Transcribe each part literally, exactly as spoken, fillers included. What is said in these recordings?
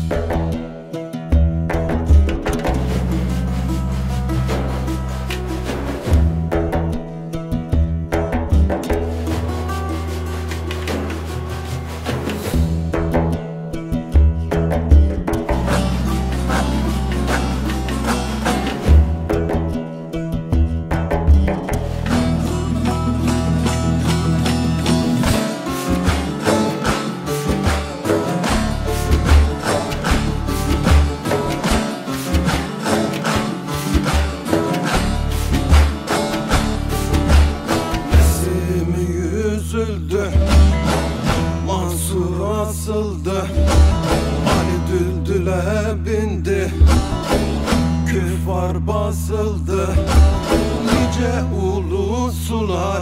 Mansur asıldı, Ali Düldül'e bindi, küfar basıldı. Nice ulusular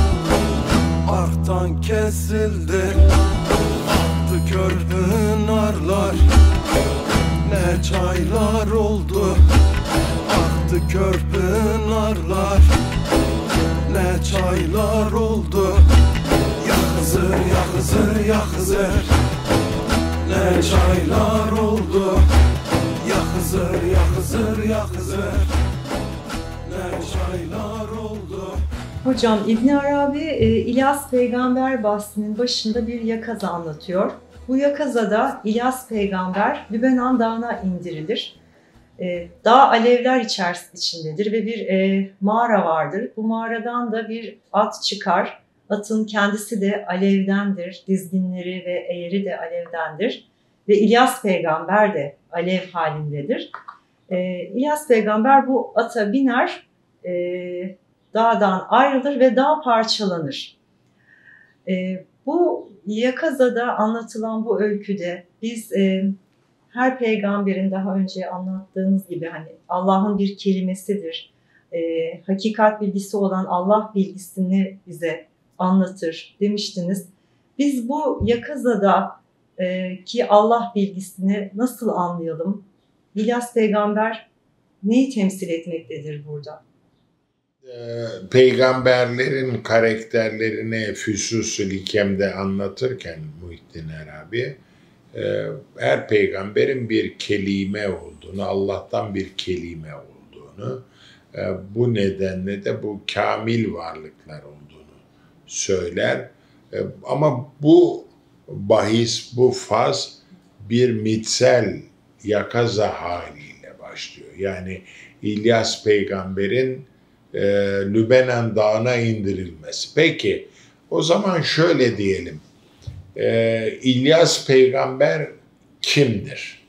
artan kesildi, aktı körpünarlar, ne çaylar oldu. Aktı körpünarlar, ne çaylar oldu. Ya Hızır, ya Hızır, ya Hızır, ne çaylar oldu. Ya Hızır, ya Hızır, ya Hızır, ne çaylar oldu. Hocam İbn Arabi İlyas Peygamber bahsinin başında bir yakaza anlatıyor. Bu yakazada İlyas Peygamber Lübnan Dağı'na indirilir. Dağ alevler içerisindedir ve bir mağara vardır. Bu mağaradan da bir at çıkar. Atın kendisi de alevdendir, dizginleri ve eğri de alevdendir. Ve İlyas Peygamber de alev halindedir. İlyas Peygamber bu ata biner, dağdan ayrılır ve dağ parçalanır. Bu yakazada anlatılan bu öyküde biz her peygamberin daha önce anlattığınız gibi hani Allah'ın bir kelimesidir, hakikat bilgisi olan Allah bilgisini bize anlatır demiştiniz. Biz bu yakazada e, ki Allah bilgisini nasıl anlayalım? İlyas Peygamber neyi temsil etmektedir burada? Peygamberlerin karakterlerini Füsus-ül Hikem'de anlatırken Muhittin Arabi, her peygamberin bir kelime olduğunu, Allah'tan bir kelime olduğunu, bu nedenle de bu kamil varlıklar olduğunu söyler. Ama bu bahis, bu faz bir mitsel yakaza haliyle başlıyor. Yani İlyas Peygamber'in e, Lübnan Dağı'na indirilmesi. Peki o zaman şöyle diyelim. E, İlyas Peygamber kimdir?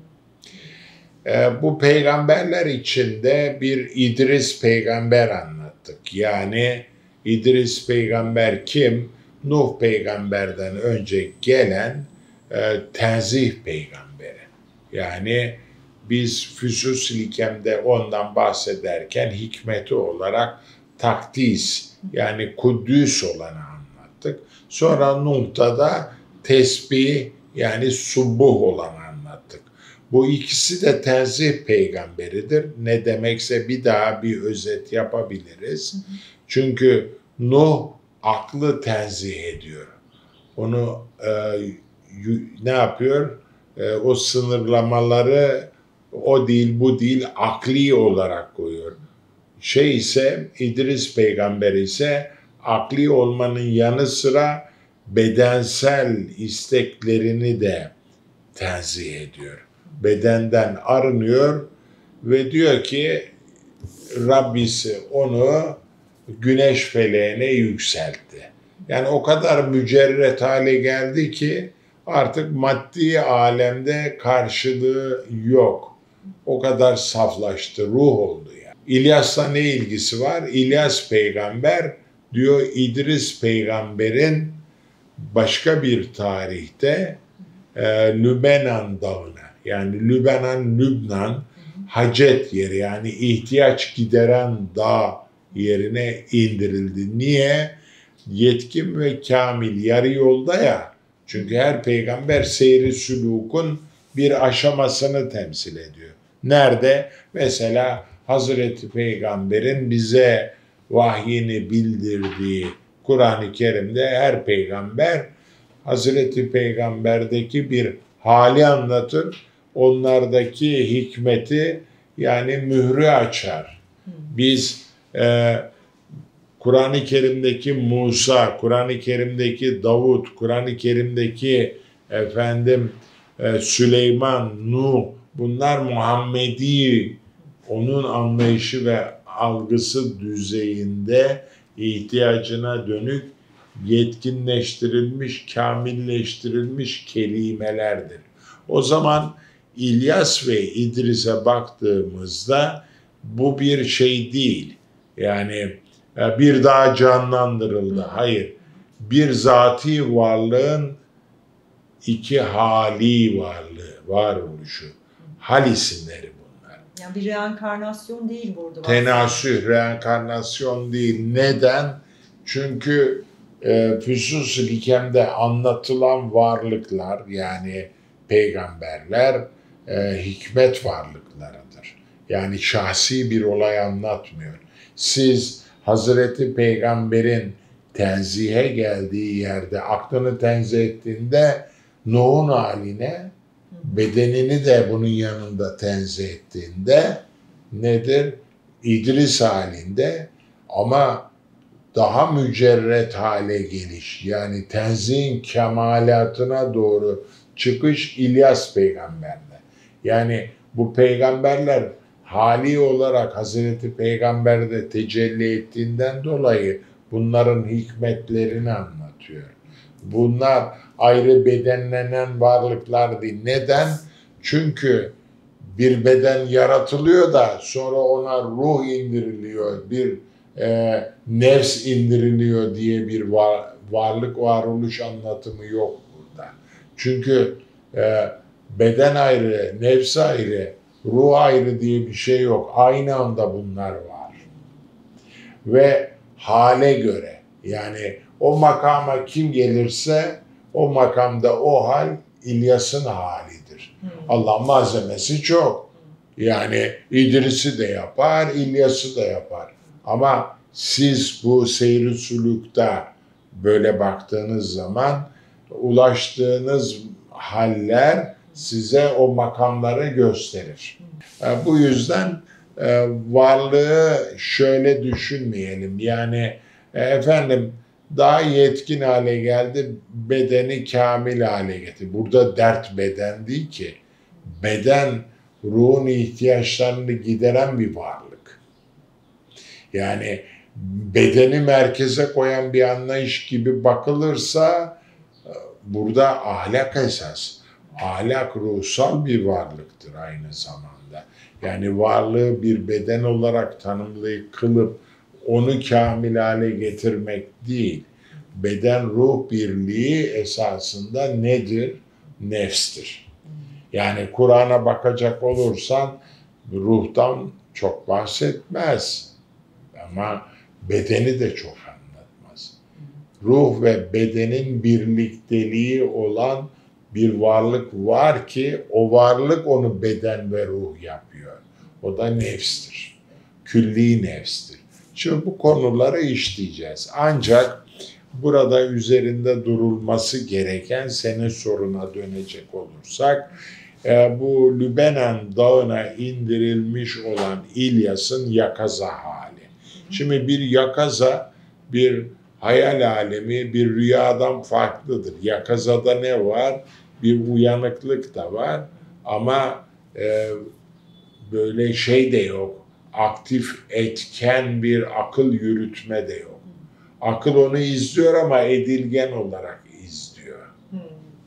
E, bu peygamberler içinde bir İdris Peygamber anlattık. Yani İdris Peygamber kim? Nuh Peygamber'den önce gelen e, Tenzih Peygamberi. Yani biz Füsus-ül Hikem'de ondan bahsederken hikmeti olarak takdis yani kuddüs olanı anlattık. Sonra Nuh'ta da tesbih yani subuh olanı anlattık. Bu ikisi de Tenzih Peygamberidir. Ne demekse bir daha bir özet yapabiliriz. Hı hı. Çünkü Nuh aklı tenzih ediyor. Onu e, ne yapıyor? E, o sınırlamaları o değil bu değil akli olarak koyuyor. Şey ise İdris Peygamber ise akli olmanın yanı sıra bedensel isteklerini de tenzih ediyor. Bedenden arınıyor ve diyor ki Rabbisi onu güneş feleğine yükseltti. Yani o kadar mücerret hale geldi ki artık maddi alemde karşılığı yok. O kadar saflaştı, ruh oldu yani. İlyas'la ne ilgisi var? İlyas peygamber diyor İdris peygamberin başka bir tarihte e, Lübnan dağına yani Lübnan, Lübnan hacet yeri yani ihtiyaç gideren dağ yerine indirildi. Niye? Yetkin ve kamil yarı yolda ya. Çünkü her peygamber seyri sülûkun bir aşamasını temsil ediyor. Nerede? Mesela Hazreti Peygamber'in bize vahyini bildirdiği Kur'an-ı Kerim'de her peygamber Hazreti Peygamber'deki bir hali anlatır. Onlardaki hikmeti yani mührü açar. Biz e, Kur'an-ı Kerim'deki Musa, Kur'an-ı Kerim'deki Davut, Kur'an-ı Kerim'deki efendim e, Süleyman, Nuh, bunlar Muhammedi, onun anlayışı ve algısı düzeyinde ihtiyacına dönük yetkinleştirilmiş, kamilleştirilmiş kelimelerdir. O zaman İlyas ve İdris'e baktığımızda bu bir şey değil. Yani bir daha canlandırıldı. Hayır. Bir zati varlığın iki hali varlığı, varoluşu. Hal isimleri bunlar. Yani bir reenkarnasyon değil burada. Tenasüh, reenkarnasyon değil. Neden? Çünkü e, Füsus-ı Hikem'de anlatılan varlıklar, yani peygamberler e, hikmet varlıklarıdır. Yani şahsi bir olay anlatmıyor. Siz Hazreti Peygamber'in tenzihe geldiği yerde, aklını tenzih ettiğinde Nuh'un haline, bedenini de bunun yanında tenzih ettiğinde nedir? İdris halinde, ama daha mücerret hale geliş, yani tenzihin kemalatına doğru çıkış İlyas peygamberle. Yani bu peygamberler hali olarak Hazreti Peygamber'de tecelli ettiğinden dolayı bunların hikmetlerini anlatıyor. Bunlar ayrı bedenlenen varlıklar değil. Neden? Çünkü bir beden yaratılıyor da sonra ona ruh indiriliyor, bir e, nefs indiriliyor diye bir var, varlık varoluş anlatımı yok burada. Çünkü e, beden ayrı, nefs ayrı, ruh ayrı diye bir şey yok. Aynı anda bunlar var. Ve hale göre, yani o makama kim gelirse o makamda o hal İlyas'ın halidir. Hmm. Allah malzemesi çok. Yani İdris'i de yapar, İlyas'ı da yapar. Ama siz bu seyr-i sülükte böyle baktığınız zaman ulaştığınız haller size o makamları gösterir. Hmm. Bu yüzden varlığı şöyle düşünmeyelim. Yani efendim daha yetkin hale geldi, bedeni kamil hale getirdi. Burada dert beden değil ki. Beden ruhun ihtiyaçlarını gideren bir varlık. Yani bedeni merkeze koyan bir anlayış gibi bakılırsa burada ahlak esas. Ahlak ruhsal bir varlıktır aynı zamanda. Yani varlığı bir beden olarak tanımlayıp kılıp onu kamil hale getirmek değil. Beden ruh birliği esasında nedir? Nefstir. Yani Kur'an'a bakacak olursan ruhtan çok bahsetmez. Ama bedeni de çok anlatmaz. Ruh ve bedenin birlikteliği olan bir varlık var ki o varlık onu beden ve ruh yapıyor. O da nefstir. Külli nefstir. Şimdi bu konuları işleyeceğiz. Ancak burada üzerinde durulması gereken, senin soruna dönecek olursak, bu Lübenen Dağı'na indirilmiş olan İlyas'ın yakaza hali. Şimdi bir yakaza bir hayal alemi, bir rüyadan farklıdır. Yakazada ne var? Bir uyanıklık da var ama e, böyle şey de yok. Aktif, etken bir akıl yürütme de yok. Akıl onu izliyor ama edilgen olarak izliyor. Hmm.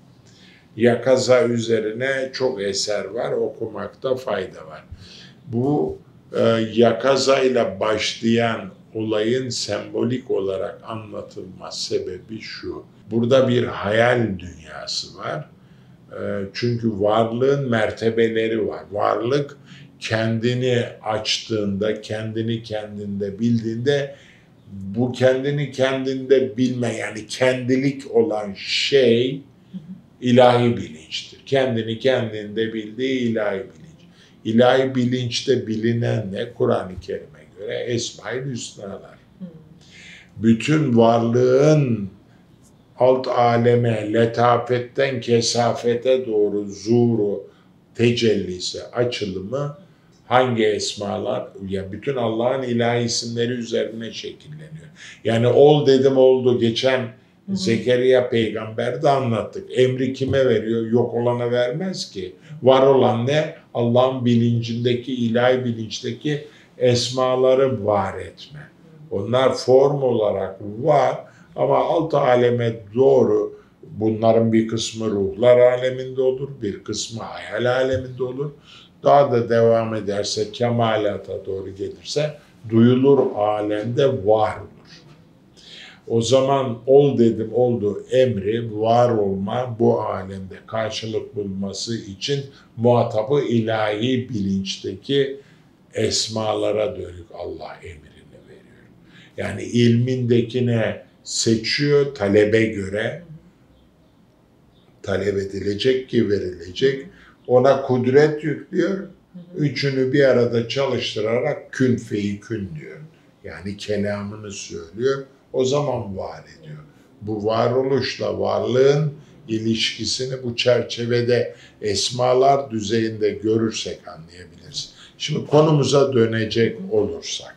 Yakaza üzerine çok eser var, okumakta fayda var. Bu e, yakazayla başlayan olayın sembolik olarak anlatılma sebebi şu. Burada bir hayal dünyası var. E, çünkü varlığın mertebeleri var. Varlık kendini açtığında, kendini kendinde bildiğinde, bu kendini kendinde bilme, yani kendilik olan şey ilahi bilinçtir. Kendini kendinde bildiği ilahi bilinç. İlahi bilinçte bilinen ne? Kur'an-ı Kerim'e göre Esma-i Hüsnalar. Bütün varlığın alt aleme, letafetten kesafete doğru zuhuru, tecellisi, açılımı hangi esmalar? Ya bütün Allah'ın ilahi isimleri üzerine şekilleniyor. Yani ol dedim oldu. Geçen Hı-hı. Zekeriya peygamber de anlattık. Emri kime veriyor? Yok olana vermez ki. Var olan ne? Allah'ın bilincindeki, ilahi bilinçteki esmaları var etme. Onlar form olarak var ama alt aleme doğru bunların bir kısmı ruhlar aleminde olur, bir kısmı hayal aleminde olur. Daha da devam ederse, kemalata doğru gelirse duyulur alemde var olur. O zaman ol dedim oldu emri var olma bu alemde karşılık bulması için muhatabı ilahi bilinçteki esmalara dönük Allah emrini veriyor. Yani ilmindekine seçiyor talebe göre, talep edilecek ki verilecek, ona kudret yüklüyor, üçünü bir arada çalıştırarak kün feykün diyor. Yani kelamını söylüyor, o zaman var ediyor. Bu varoluşla varlığın ilişkisini bu çerçevede esmalar düzeyinde görürsek anlayabiliriz. Şimdi konumuza dönecek olursak,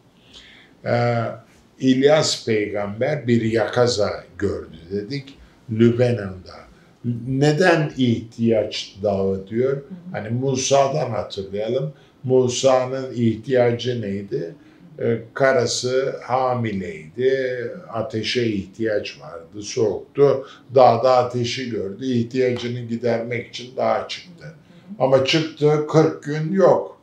ee, İlyas peygamber bir yakaza gördü dedik, Lübnan'da. Neden ihtiyaç dağı diyor? Hani Musa'dan hatırlayalım. Musa'nın ihtiyacı neydi? Ee, karısı hamileydi, ateşe ihtiyaç vardı, soğuktu. Dağda ateşi gördü, ihtiyacını gidermek için dağa çıktı. Ama çıktı, kırk gün yok.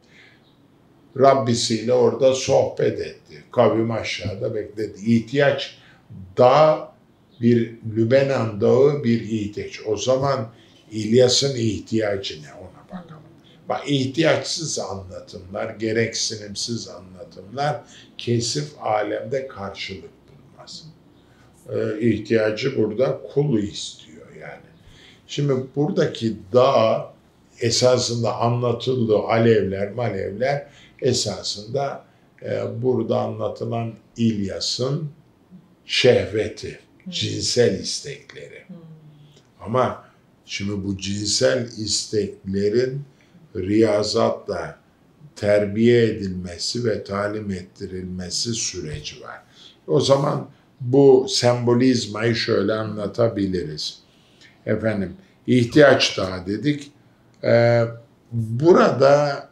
Rabbisiyle orada sohbet etti. Kavim aşağıda bekledi. İhtiyaç dağ, bir Lübnan dağı bir ihtiyaç. O zaman İlyas'ın ihtiyacı ne ona bakalım. Bak ihtiyaçsız anlatımlar, gereksinimsiz anlatımlar kesif alemde karşılık bulmaz. Ee, ihtiyacı burada kulu istiyor yani. Şimdi buradaki dağ esasında anlatıldığı alevler, malevler esasında e, burada anlatılan İlyas'ın şehveti, cinsel istekleri. Ama şimdi bu cinsel isteklerin riyazatla terbiye edilmesi ve talim ettirilmesi süreci var. O zaman bu sembolizmayı şöyle anlatabiliriz. Efendim, ihtiyaç dağı dedik. Ee, burada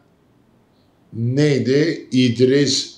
neydi? İdris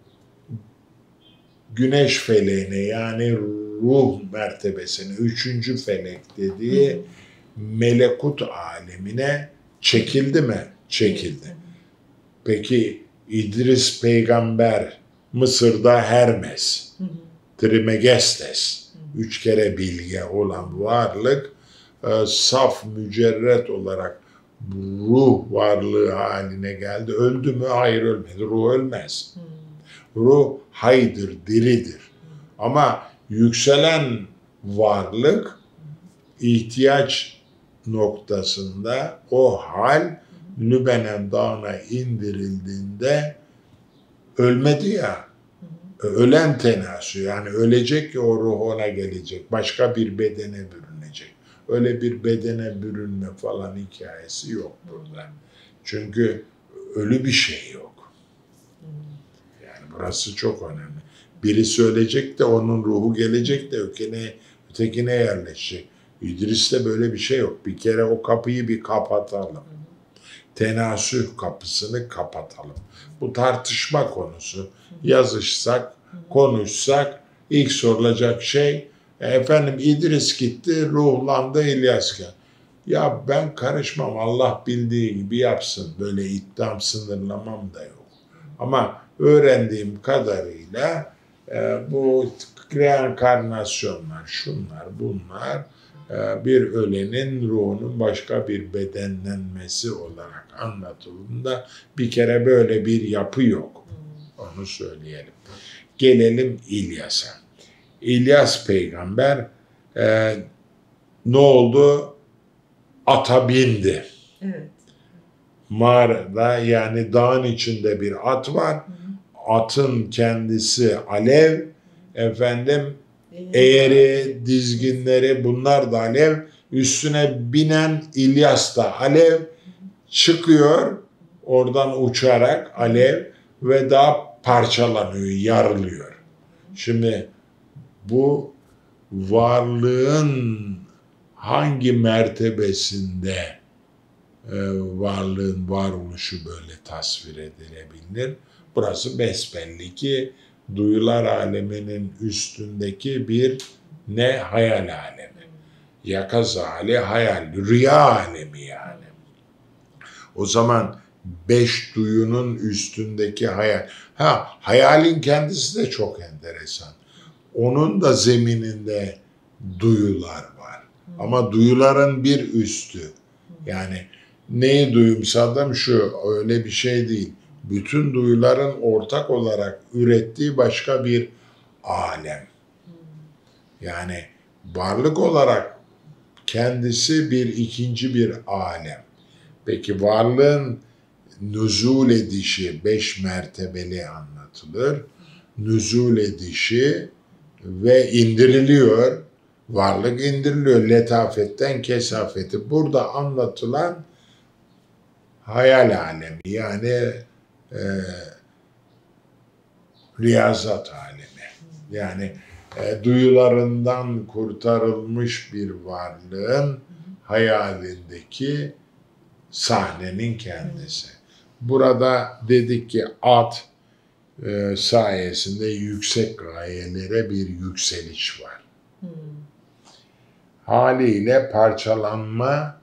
güneş feleğine yani ruh mertebesine, üçüncü felek dediği Hı. melekut alemine çekildi mi? Çekildi. Peki İdris peygamber Mısır'da Hermes, Hı. Trimegestes, Hı. üç kere bilge olan varlık e, saf mücerret olarak ruh varlığı haline geldi. Öldü mü? Hayır ölmedi. Ruh ölmez. Hı. Ruh haydır, diridir. Ama yükselen varlık ihtiyaç noktasında o hal Lübnan Dağı'na indirildiğinde ölmedi ya. Ölen tenasü yani ölecek ki o ruh ona gelecek. Başka bir bedene bürünecek. Öyle bir bedene bürünme falan hikayesi yok burada. Çünkü ölü bir şey yok. Yani burası çok önemli. Birisi ölecek de onun ruhu gelecek de ötekine, ötekine yerleşecek. İdris'te böyle bir şey yok. Bir kere o kapıyı bir kapatalım. Tenasüh kapısını kapatalım. Bu tartışma konusu. Yazışsak, konuşsak ilk sorulacak şey efendim İdris gitti, ruhlandı İlyas geldi. Ya ben karışmam, Allah bildiği gibi yapsın. Böyle iddiam, sınırlamam da yok. Ama öğrendiğim kadarıyla e, bu reenkarnasyonlar, şunlar, bunlar e, bir ölenin ruhunun başka bir bedenlenmesi olarak anlatıldığında bir kere böyle bir yapı yok. Onu söyleyelim. Gelelim İlyas'a. İlyas peygamber e, ne oldu? Ata bindi. Evet. Mağarada yani dağın içinde bir at var. Hı hı. Atın kendisi alev, efendim eğeri, dizginleri bunlar da alev. Üstüne binen İlyas da alev. Çıkıyor oradan uçarak alev ve daha parçalanıyor, yarılıyor. Şimdi bu varlığın hangi mertebesinde e, varlığın varoluşu böyle tasvir edilebilir? Burası besbelli ki duyular aleminin üstündeki bir ne? Hayal alemi. Yakaz hali hayal, rüya alemi yani. O zaman beş duyunun üstündeki hayal. Ha, hayalin kendisi de çok enteresan. Onun da zemininde duyular var. Ama duyuların bir üstü. Yani neyi duyumsadım şu, öyle bir şey değil. Bütün duyuların ortak olarak ürettiği başka bir alem. Yani varlık olarak kendisi bir ikinci bir alem. Peki varlığın nüzul edişi beş mertebeli anlatılır. Nüzul edişi ve indiriliyor. Varlık indiriliyor letafetten kesafeti. Burada anlatılan hayal alemi yani e, riyazat alemi. Yani e, duyularından kurtarılmış bir varlığın hayalindeki sahnenin kendisi. Burada dedik ki at e, sayesinde yüksek gayelere bir yükseliş var. Hmm. Haliyle parçalanma,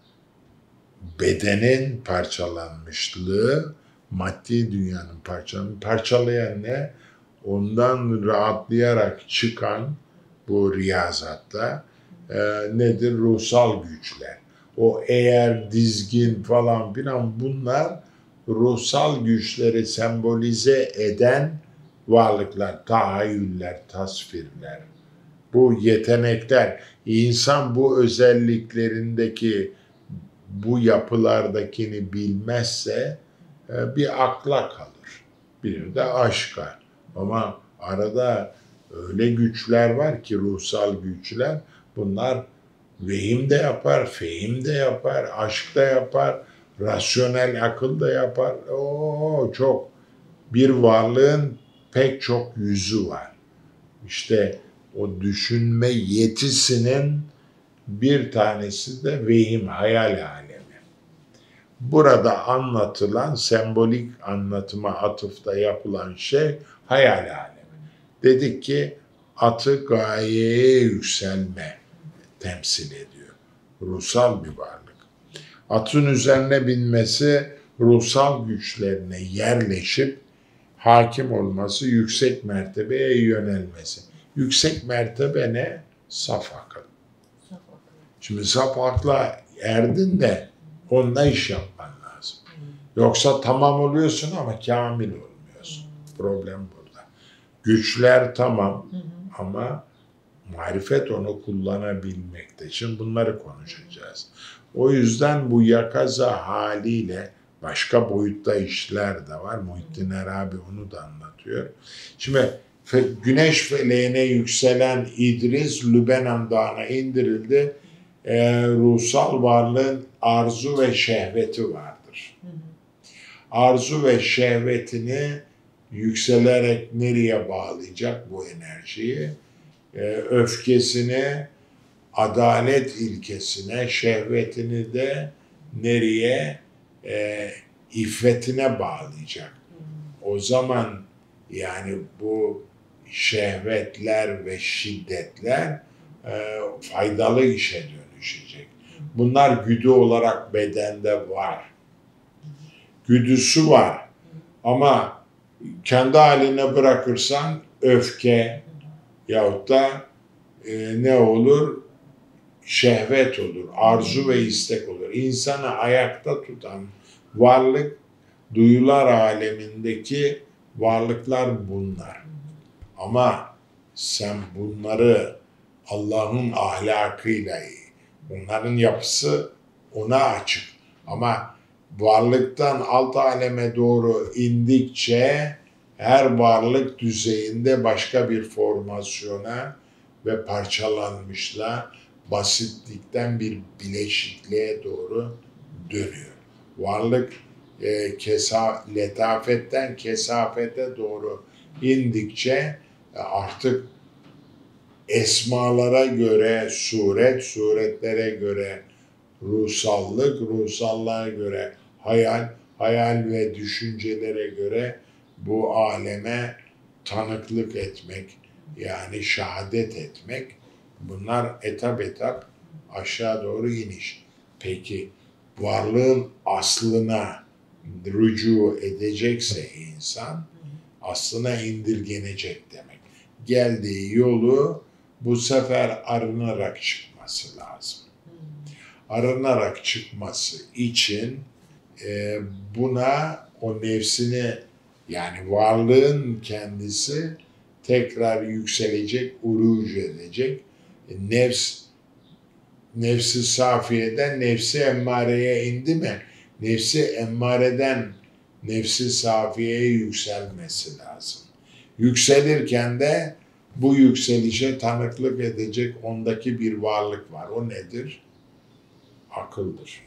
bedenin parçalanmışlığı, maddi dünyanın parçalanması, parçalayan ne? Ondan rahatlayarak çıkan bu riyazatta e, nedir? Ruhsal güçler. O eğer, dizgin falan filan bunlar ruhsal güçleri sembolize eden varlıklar, tahayyüller, tasvirler. Bu yetenekler, insan bu özelliklerindeki, bu yapılardakini bilmezse bir akla kalır, bir de aşka. Ama arada öyle güçler var ki ruhsal güçler, bunlar vehim de yapar, fehim de yapar, aşk da yapar, rasyonel akıl da yapar. Oo, çok. Bir varlığın pek çok yüzü var. İşte o düşünme yetisinin bir tanesi de vehim, hayal alemi. Burada anlatılan, sembolik anlatıma atıfta yapılan şey hayal alemi. Dedik ki atı gayeye yükselme temsil ediyor. Ruhsal bir varlık. Atın üzerine binmesi, ruhsal güçlerine yerleşip hakim olması, yüksek mertebeye yönelmesi. Yüksek mertebe ne? Saf akıl. Şimdi saf akla erdin de onunla iş yapman lazım. Yoksa tamam oluyorsun ama kamil olmuyorsun. Problem burada. Güçler tamam ama marifet onu kullanabilmekte. Şimdi bunları konuşacağız. O yüzden bu yakaza haliyle başka boyutta işler de var. Muhittin Arabi onu da anlatıyor. Şimdi güneş feleğine yükselen İdris Lübnan Dağı'na indirildi. Ee, ruhsal varlığın arzu ve şehveti vardır. Arzu ve şehvetini yükselerek nereye bağlayacak bu enerjiyi? Ee, öfkesini adalet ilkesine, şehvetini de nereye? E, iffetine bağlayacak. O zaman yani bu şehvetler ve şiddetler e, faydalı işe dönüşecek. Bunlar güdü olarak bedende var. Güdüsü var. Ama kendi haline bırakırsan öfke yahut da e, ne olur? Şehvet olur, arzu ve istek olur. İnsanı ayakta tutan varlık, duyular alemindeki varlıklar bunlar. Ama sen bunları Allah'ın ahlakıyla, onların yapısı ona açık. Ama varlıktan alt aleme doğru indikçe her varlık düzeyinde başka bir formasyona ve parçalanmışla basitlikten bir bileşikliğe doğru dönüyor. Varlık e, kesa, letafetten kesafete doğru indikçe e, artık esmalara göre suret, suretlere göre ruhsallık, ruhsallığa göre hayal, hayal ve düşüncelere göre bu aleme tanıklık etmek, yani şehadet etmek, bunlar etap etap aşağı doğru iniş. Peki varlığın aslına rücu edecekse insan, aslına indirgenecek demek. Geldiği yolu bu sefer arınarak çıkması lazım. Arınarak çıkması için e, buna o nefsini, yani varlığın kendisi tekrar yükselecek, uruc edecek. E, nefs, nefsi safiyeden nefsi emmareye indi mi? Nefsi emmareden nefsi safiyeye yükselmesi lazım. Yükselirken de bu yükselişe tanıklık edecek ondaki bir varlık var. O nedir? Akıldır.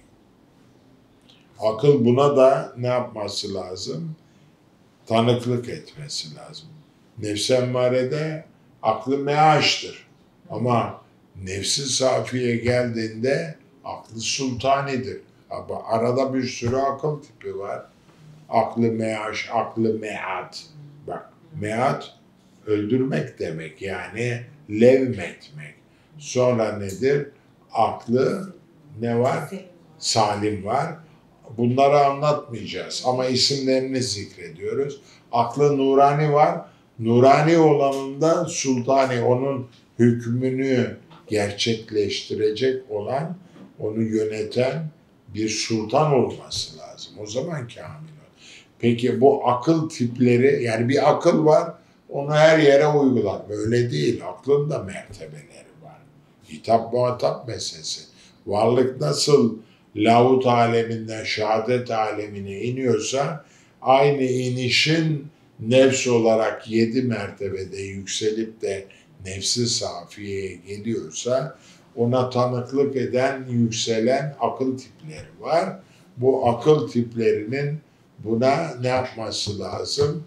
Akıl buna da ne yapması lazım? Tanıklık etmesi lazım. Nefs-i emmarede aklı meaştır. Ama nefsi safiye geldiğinde aklı sultanidir. Ama arada bir sürü akıl tipi var. Aklı meaş, aklı meat. Bak, meat öldürmek demek, yani levmetmek. Sonra nedir? Aklı ne var? Salim var. Bunları anlatmayacağız ama isimlerini zikrediyoruz. Aklı nurani var. Nurani olanında sultani, onun hükmünü gerçekleştirecek olan, onu yöneten bir sultan olması lazım. O zaman kamil ol. Peki bu akıl tipleri, yani bir akıl var, onu her yere uygular. Böyle değil. Aklın da mertebeleri var. Hitap muhatap meselesi. Varlık nasıl lahut aleminden şehadet alemine iniyorsa, aynı inişin nefs olarak yedi mertebede yükselip de nefsi safiyeye geliyorsa, ona tanıklık eden, yükselen akıl tipleri var. Bu akıl tiplerinin buna ne yapması lazım?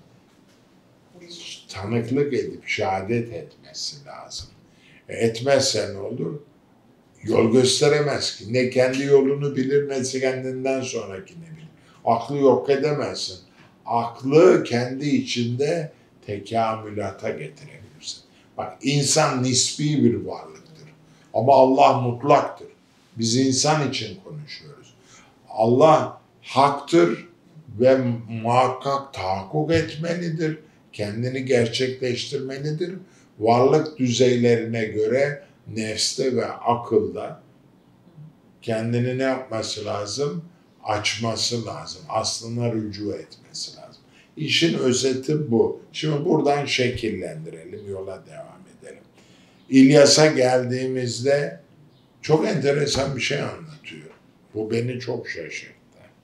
Tanıklık edip şehadet etmesi lazım. E etmezse ne olur? Yol gösteremez ki. Ne kendi yolunu bilir, ne kendinden sonrakini bilir. Aklı yok edemezsin. Aklı kendi içinde tekamülata getirebilirsin. Bak, insan nispi bir varlıktır. Ama Allah mutlaktır. Biz insan için konuşuyoruz. Allah haktır ve muhakkak tahakkuk etmelidir. Kendini gerçekleştirmelidir. Varlık düzeylerine göre nefste ve akılda kendini ne yapması lazım? Açması lazım. Aslına rücu etmesi lazım. İşin özeti bu. Şimdi buradan şekillendirelim, yola devam edelim. İlyas'a geldiğimizde çok enteresan bir şey anlatıyor. Bu beni çok şaşırttı.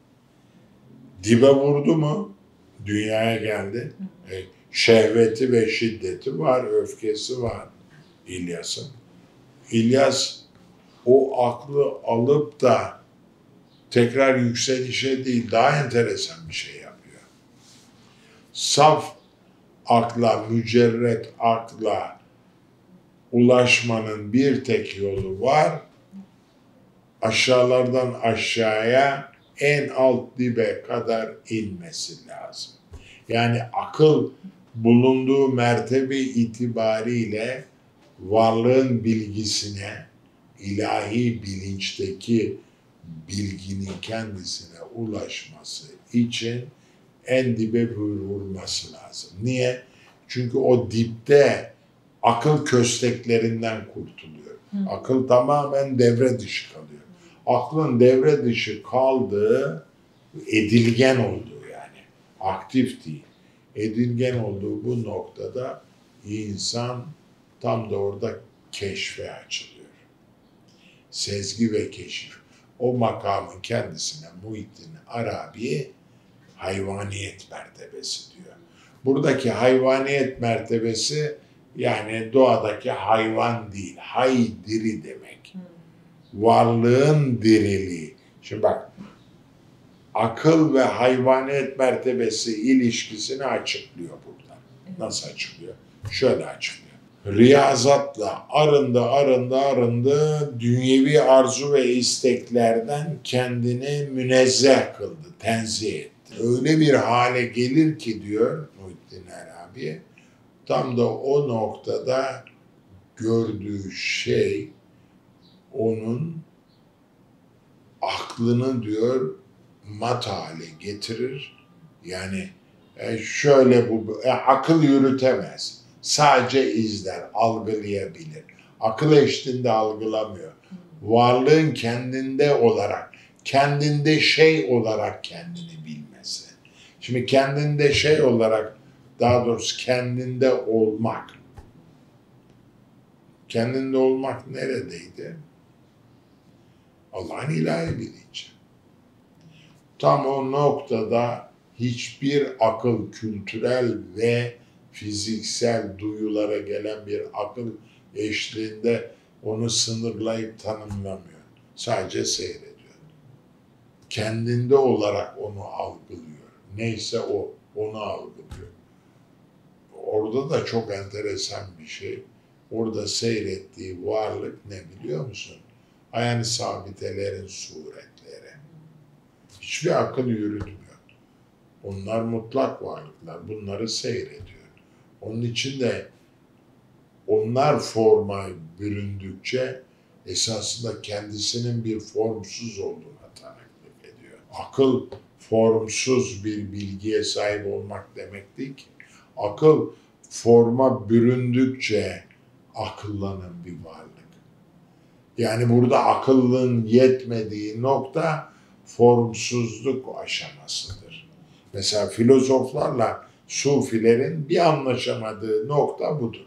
Dibe vurdu mu? Dünyaya geldi. E, şehveti ve şiddeti var, öfkesi var İlyas'ın. İlyas o aklı alıp da tekrar yükselişe değil, daha enteresan bir şey yapıyor. Saf akla, mücerret akla ulaşmanın bir tek yolu var. Aşağılardan aşağıya, en alt dibe kadar inmesi lazım. Yani akıl bulunduğu mertebe itibariyle varlığın bilgisine, ilahi bilinçteki bilginin kendisine ulaşması için en dibe vurması lazım. Niye? Çünkü o dipte akıl kösteklerinden kurtuluyor. Hı. Akıl tamamen devre dışı kalıyor. Aklın devre dışı kaldığı, edilgen olduğu, yani aktif değil, edilgen olduğu bu noktada insan tam da orada keşfe açılıyor. Sezgi ve keşif. O makamın kendisine Muhittin Arabi hayvaniyet mertebesi diyor. Buradaki hayvaniyet mertebesi Yani doğadaki hayvan değil, hay diri demek. Varlığın diriliği. Şimdi bak, akıl ve hayvaniyet mertebesi ilişkisini açıklıyor burada. Nasıl açıklıyor? Şöyle açıklıyor. Riyazatla arındı, arındı, arındı, dünyevi arzu ve isteklerden kendini münezzeh kıldı, tenzih etti. Öyle bir hale gelir ki diyor Muhittin Arabi, tam da o noktada gördüğü şey onun aklını diyor mat hale getirir. Yani e, şöyle bu e, akıl yürütemez. Sadece izler, algılayabilir. Akıl eşliğinde algılamıyor. Varlığın kendinde olarak, kendinde şey olarak kendini bilmesi. Şimdi kendinde şey olarak, daha doğrusu kendinde olmak. Kendinde olmak neredeydi? Allah'ın ilahi bilinci. Tam o noktada hiçbir akıl, kültürel ve fiziksel duyulara gelen bir akıl eşliğinde onu sınırlayıp tanımlamıyor. Sadece seyrediyor. Kendinde olarak onu algılıyor. Neyse o, onu algılıyor. Orada da çok enteresan bir şey. Orada seyrettiği varlık ne biliyor musun? Ayağını sabitelerin suretleri. Hiçbir akıl yürütmüyor. Onlar mutlak varlıklar. Bunları seyrediyor. Onun için de onlar forma büründükçe esasında kendisinin bir formsuz olduğuna tanıklık ediyor. Akıl formsuz bir bilgiye sahip olmak demek değil ki. Akıl forma büründükçe akıllanan bir varlık. Yani burada akıllın yetmediği nokta formsuzluk aşamasıdır. Mesela filozoflarla sufilerin bir anlaşamadığı nokta budur.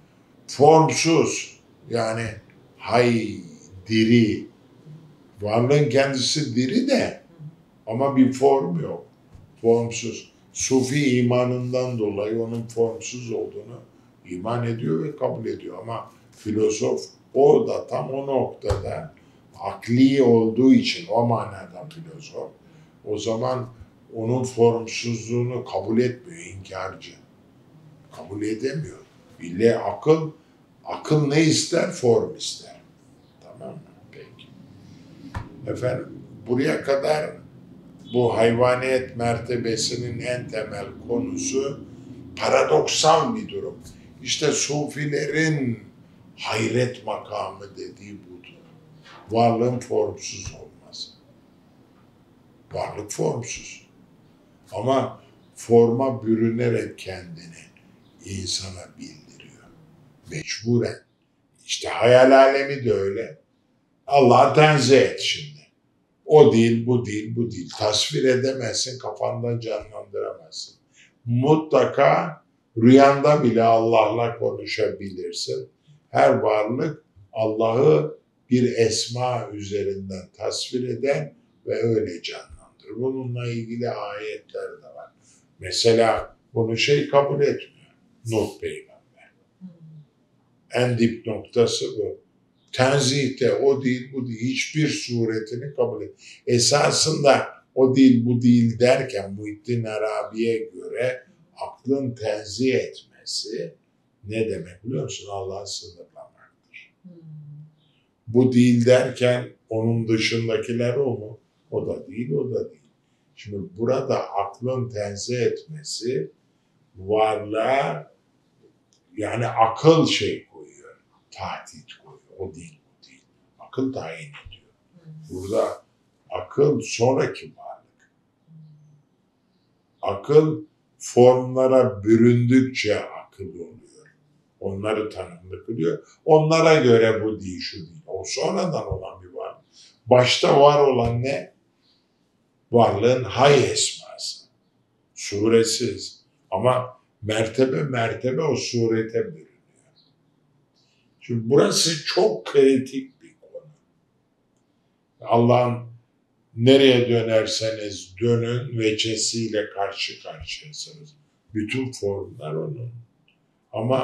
Formsuz, yani hay, diri, varlığın kendisi diri de ama bir form yok. Formsuz. Sufi imanından dolayı onun formsuz olduğunu iman ediyor ve kabul ediyor. Ama filozof o da tam o noktada akli olduğu için o manada filozof. O zaman onun formsuzluğunu kabul etmiyor, inkarcı. Kabul edemiyor. Bile akıl, akıl ne ister? Form ister. Tamam mı? Peki. Efendim, buraya kadar bu hayvaniyet mertebesinin en temel konusu paradoksal bir durum. İşte sufilerin hayret makamı dediği budur. Varlığın formsuz olması. Varlık formsuz. Ama forma bürünerek kendini insana bildiriyor. Mecburen. İşte hayal alemi de öyle. Allah'a tenzih et şimdi. O değil, bu değil, bu değil. Tasvir edemezsin, kafandan canlandıramazsın. Mutlaka rüyanda bile Allah'la konuşabilirsin. Her varlık Allah'ı bir esma üzerinden tasvir eder ve öyle canlandırır. Bununla ilgili ayetler de var. Mesela bunu şey kabul etmiyor. Nuh peygamber. En dip noktası bu. Tenzihte o değil, bu değil. Hiçbir suretini kabul et. Esasında o değil, bu değil derken Muhittin Arabi'ye göre aklın tenzih etmesi ne demek biliyor musun? Allah'ı sınırlamaktır. Hmm. Bu değil derken onun dışındakiler o mu? O da değil, o da değil. Şimdi burada aklın tenzih etmesi varlığa, yani akıl şey koyuyor, tahdit koyuyor. O değil, o değil. Akıl tayin ediyor. Burada akıl sonraki varlık. Akıl formlara büründükçe akıl oluyor. Onları tanımlı kılıyor. Onlara göre bu değil, şu değil. O sonradan olan bir varlık. Başta var olan ne? Varlığın hay esması. Suresiz. Ama mertebe mertebe o surete bürünüyor. Şimdi burası çok kritik bir konu. Allah'ın nereye dönerseniz dönün veçesiyle karşı karşıyasınız. Bütün formlar onun. Ama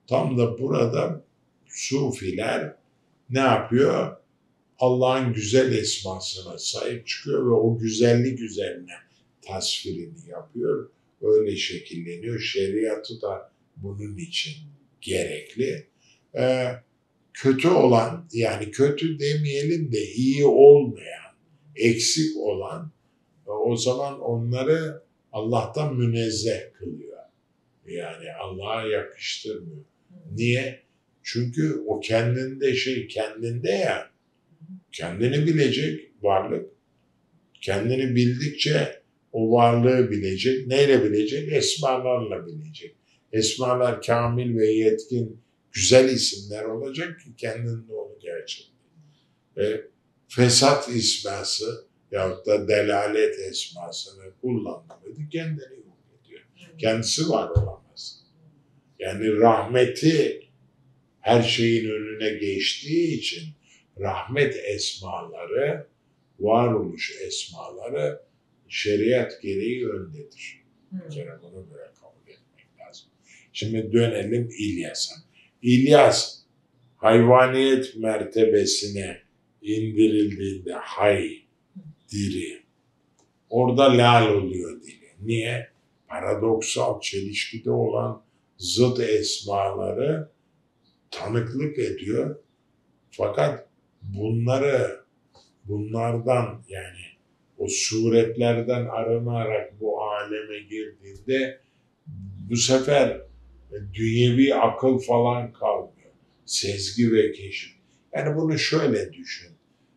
Tam da burada Sufiler ne yapıyor? Allah'ın güzel esmasına sahip çıkıyor ve o güzellik üzerine tasvirini yapıyor. Öyle şekilleniyor. Şeriatı da bunun için gerekli. Ee, kötü olan, yani kötü demeyelim de iyi olmayan, eksik olan, o zaman onları Allah'tan münezzeh kılıyor. Yani Allah'a yakıştırmıyor. Niye? Çünkü o kendinde şey, kendinde ya, kendini bilecek varlık. Kendini bildikçe o varlığı bilecek. Neyle bilecek? Esmalarla bilecek. Esmalar kamil ve yetkin, güzel isimler olacak ki kendinde onu gerçekleştirecek. Ve fesat esması yahut da delalet esmasını kullanmadı, kendini yok ediyor. Kendisi var olamaz. Yani rahmeti her şeyin önüne geçtiği için rahmet esmaları, varoluş esmaları şeriat gereği öndedir. Bir kere bunu böyle kabul etmek lazım. Şimdi dönelim İlyas'a. İlyas hayvaniyet mertebesine indirildiğinde hay, diri, orada lal oluyor dili. Niye? Paradoksal, çelişkide olan zıt esmaları tanıklık ediyor. Fakat bunları, bunlardan yani o suretlerden arınarak bu aleme girdiğinde bu sefer dünyevi akıl falan kalmıyor. Sezgi ve keşif. Yani bunu şöyle düşün.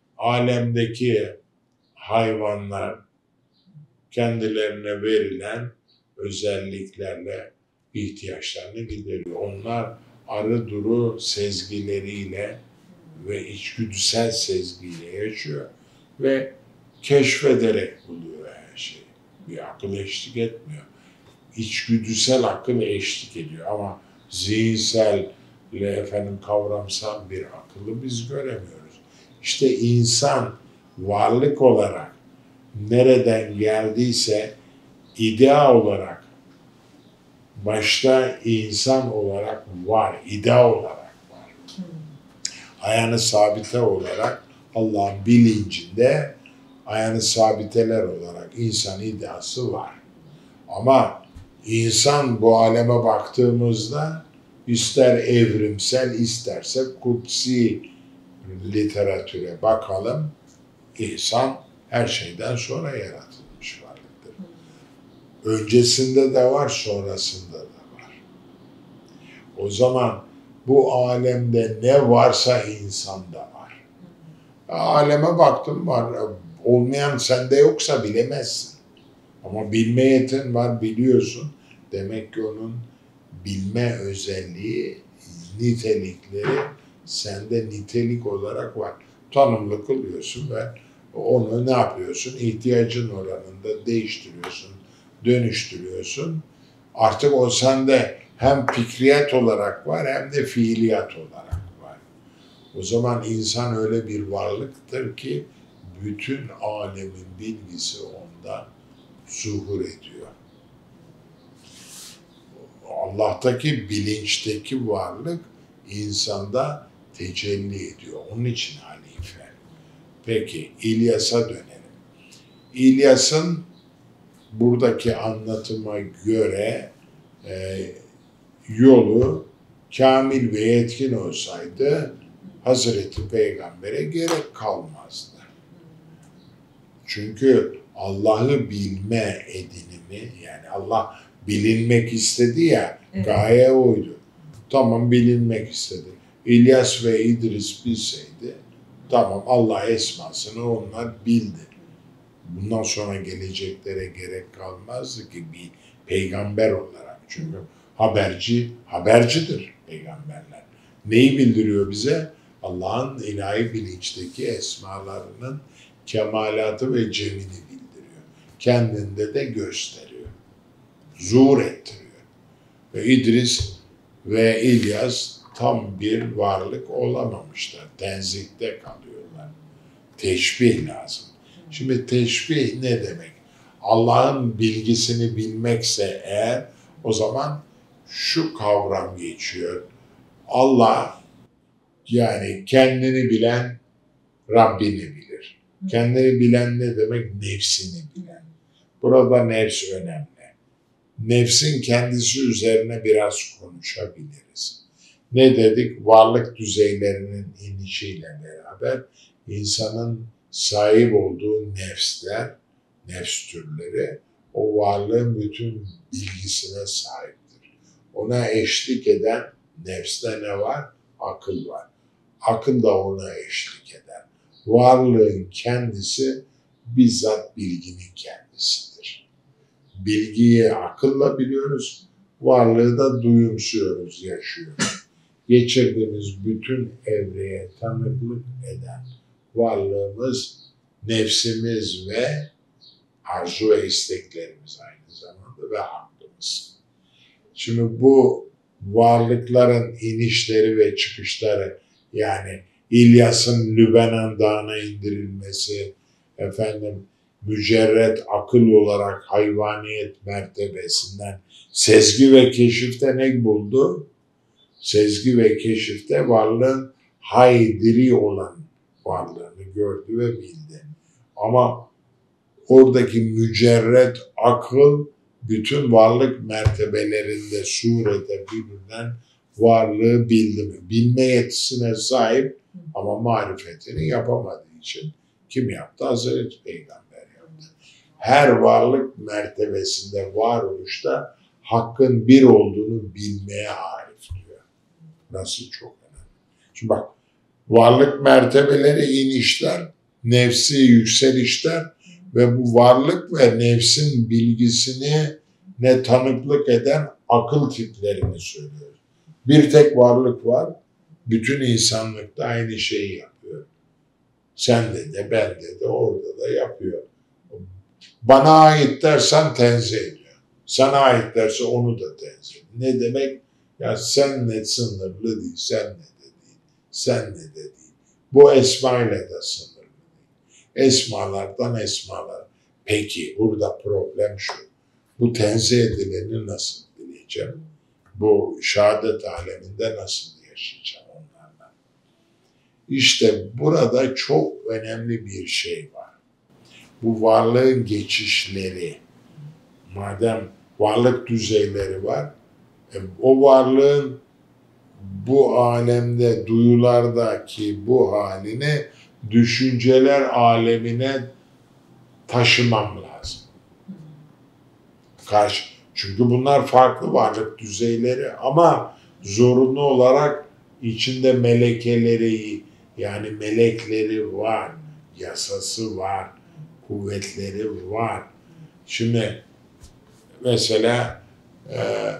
Alemdeki hayvanlar kendilerine verilen özelliklerle ihtiyaçlarını gideriyor. Onlar arı duru sezgileriyle ve içgüdüsel sezgiyle yaşıyor ve keşfederek buluyor her şeyi. Bir akıl eşlik etmiyor. İçgüdüsel akıl eşlik ediyor ama zihinsel ve efendim kavramsal bir akıllı biz göremiyoruz. İşte insan varlık olarak nereden geldiyse idea olarak başta insan olarak var, idea olarak var. Ayağını sabite olarak Allah'ın bilincinde ayağını sabiteler olarak insan iddiası var. Ama insan bu aleme baktığımızda ister evrimsel isterse kutsi literatüre bakalım. İnsan her şeyden sonra yaratılmış varlıktır. Öncesinde de var, sonrasında da var. O zaman bu alemde ne varsa insanda var. Aleme baktım var. Olmayan sende yoksa bilemezsin. Ama bilme yetin var, biliyorsun. Demek ki onun bilme özelliği, nitelikleri sende nitelik olarak var. Tanımlı kılıyorsun ve onu ne yapıyorsun? İhtiyacın oranında değiştiriyorsun, dönüştürüyorsun. Artık o sende hem fikriyat olarak var hem de fiiliyat olarak var. O zaman insan öyle bir varlıktır ki bütün alemin bilgisi onda zuhur ediyor. Allah'taki bilinçteki varlık insanda tecelli ediyor. Onun için halife. Peki İlyas'a dönelim. İlyas'ın buradaki anlatıma göre e, yolu kamil ve yetkin olsaydı Hazreti Peygamber'e gerek kalmazdı. Çünkü Allah'ı bilme edinimi, yani Allah bilinmek istedi ya, evet. Gaye oydu. Tamam, bilinmek istedi. İlyas ve İdris bilseydi, tamam Allah esmasını onlar bildi. Bundan sonra geleceklere gerek kalmazdı ki bir peygamber olarak. Çünkü haberci, habercidir peygamberler. Neyi bildiriyor bize? Allah'ın ilahi bilinçteki esmalarının kemalatı ve cemini bildiriyor. Kendinde de gösteriyor. Zuhur ettiriyor. Ve İdris ve İlyas tam bir varlık olamamışlar. Tenzikte kalıyorlar. Teşbih lazım. Şimdi teşbih ne demek? Allah'ın bilgisini bilmekse eğer, o zaman şu kavram geçiyor Allah yani kendini bilen Rabbini bilir. Kendini bilen ne demek? Nefsini bilen. Burada nefs önemli. Nefsin kendisi üzerine biraz konuşabiliriz. Ne dedik? Varlık düzeylerinin inişiyle beraber insanın sahip olduğu nefsler, nefs türleri o varlığın bütün bilgisine sahiptir. Ona eşlik eden nefste ne var? Akıl var. Akıl da ona eşlik eder. Varlığın kendisi bizzat bilginin kendisidir. Bilgiyi akılla biliyoruz, varlığı da duyumsuyoruz, yaşıyoruz. Geçirdiğimiz bütün evreye tanıklık eden varlığımız, nefsimiz ve arzu ve isteklerimiz aynı zamanda ve aklımız. Şimdi bu varlıkların inişleri ve çıkışları, yani İlyas'ın Lübnan Dağı'na indirilmesi, efendim mücerret akıl olarak hayvaniyet mertebesinden sezgi ve keşifte ne buldu? Sezgi ve keşifte varlığın haydiri olan varlığını gördü ve bildi. Ama oradaki mücerret akıl bütün varlık mertebelerinde surete birbirinden varlığı bildi mi? Bilme yetisine sahip ama marifetini yapamadığı için kim yaptı? Hazreti Peygamber yaptı. Her varlık mertebesinde, varoluşta hakkın bir olduğunu bilmeye arif diyor. Nasıl çok önemli. Şimdi bak, varlık mertebeleri inişler, nefsi yükselişler ve bu varlık ve nefsin bilgisini ne tanıklık eden akıl tiplerini söylüyor. Bir tek varlık var, bütün insanlık da aynı şeyi yapıyor. Sende de, bende de, orada da yapıyor. Bana ait dersen tenzih ediyor. Sana ait derse onu da tenzih ediyor. Ne demek? Ya senle sınırlı değil, senle de değil, senle de değil. Bu esma ile de sınırlı değil. Esmalardan esmalar. Peki burada problem şu. Bu tenzih edileni nasıl bileceğim? Bu şehadet aleminde nasıl yaşayacağım onlarla? İşte burada çok önemli bir şey var. Bu varlığın geçişleri, madem varlık düzeyleri var, o varlığın bu alemde, duyulardaki bu halini düşünceler alemine taşımam lazım. Karşı. Çünkü bunlar farklı varlık düzeyleri ama zorunlu olarak içinde melekeleri, yani melekleri var, yasası var, kuvvetleri var. Şimdi mesela e,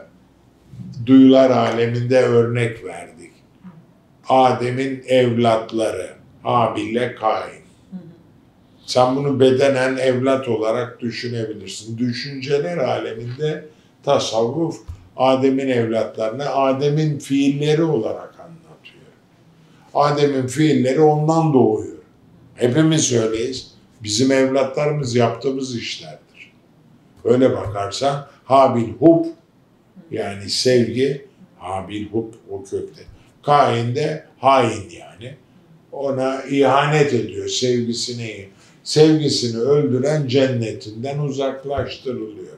duyular aleminde örnek verdik. Adem'in evlatları, Habil'le Kain. Sen bunu bedenen evlat olarak düşünebilirsin. Düşünceler aleminde tasavvuf Adem'in evlatlarını Adem'in fiilleri olarak anlatıyor. Adem'in fiilleri ondan doğuyor. Hepimiz öyleyiz. Bizim evlatlarımız yaptığımız işlerdir. Öyle bakarsan Habil hub, yani sevgi, Habil hub o kökte. Kain de hain yani. Ona ihanet ediyor, sevgisini sevgisini öldüren cennetinden uzaklaştırılıyor.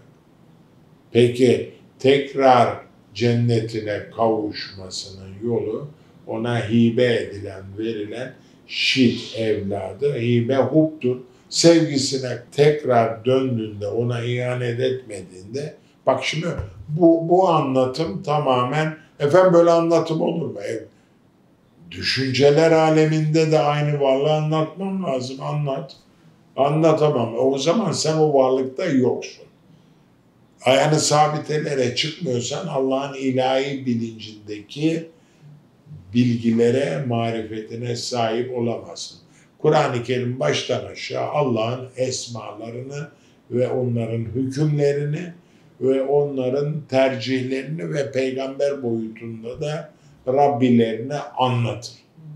Peki tekrar cennetine kavuşmasının yolu ona hibe edilen, verilen şit evladı, hibe hubdur. Sevgisine tekrar döndüğünde, ona ihanet etmediğinde, bak şimdi bu, bu anlatım tamamen, efendim böyle anlatım olur mu? Evet. Düşünceler aleminde de aynı varlığı anlatmam lazım, anlat. Anlatamam. O zaman sen o varlıkta yoksun. Ayağını sabitelere çıkmıyorsan Allah'ın ilahi bilincindeki bilgilere, marifetine sahip olamazsın. Kur'an-ı Kerim baştan aşağı Allah'ın esmalarını ve onların hükümlerini ve onların tercihlerini ve peygamber boyutunda da Rabbilerini anlatır.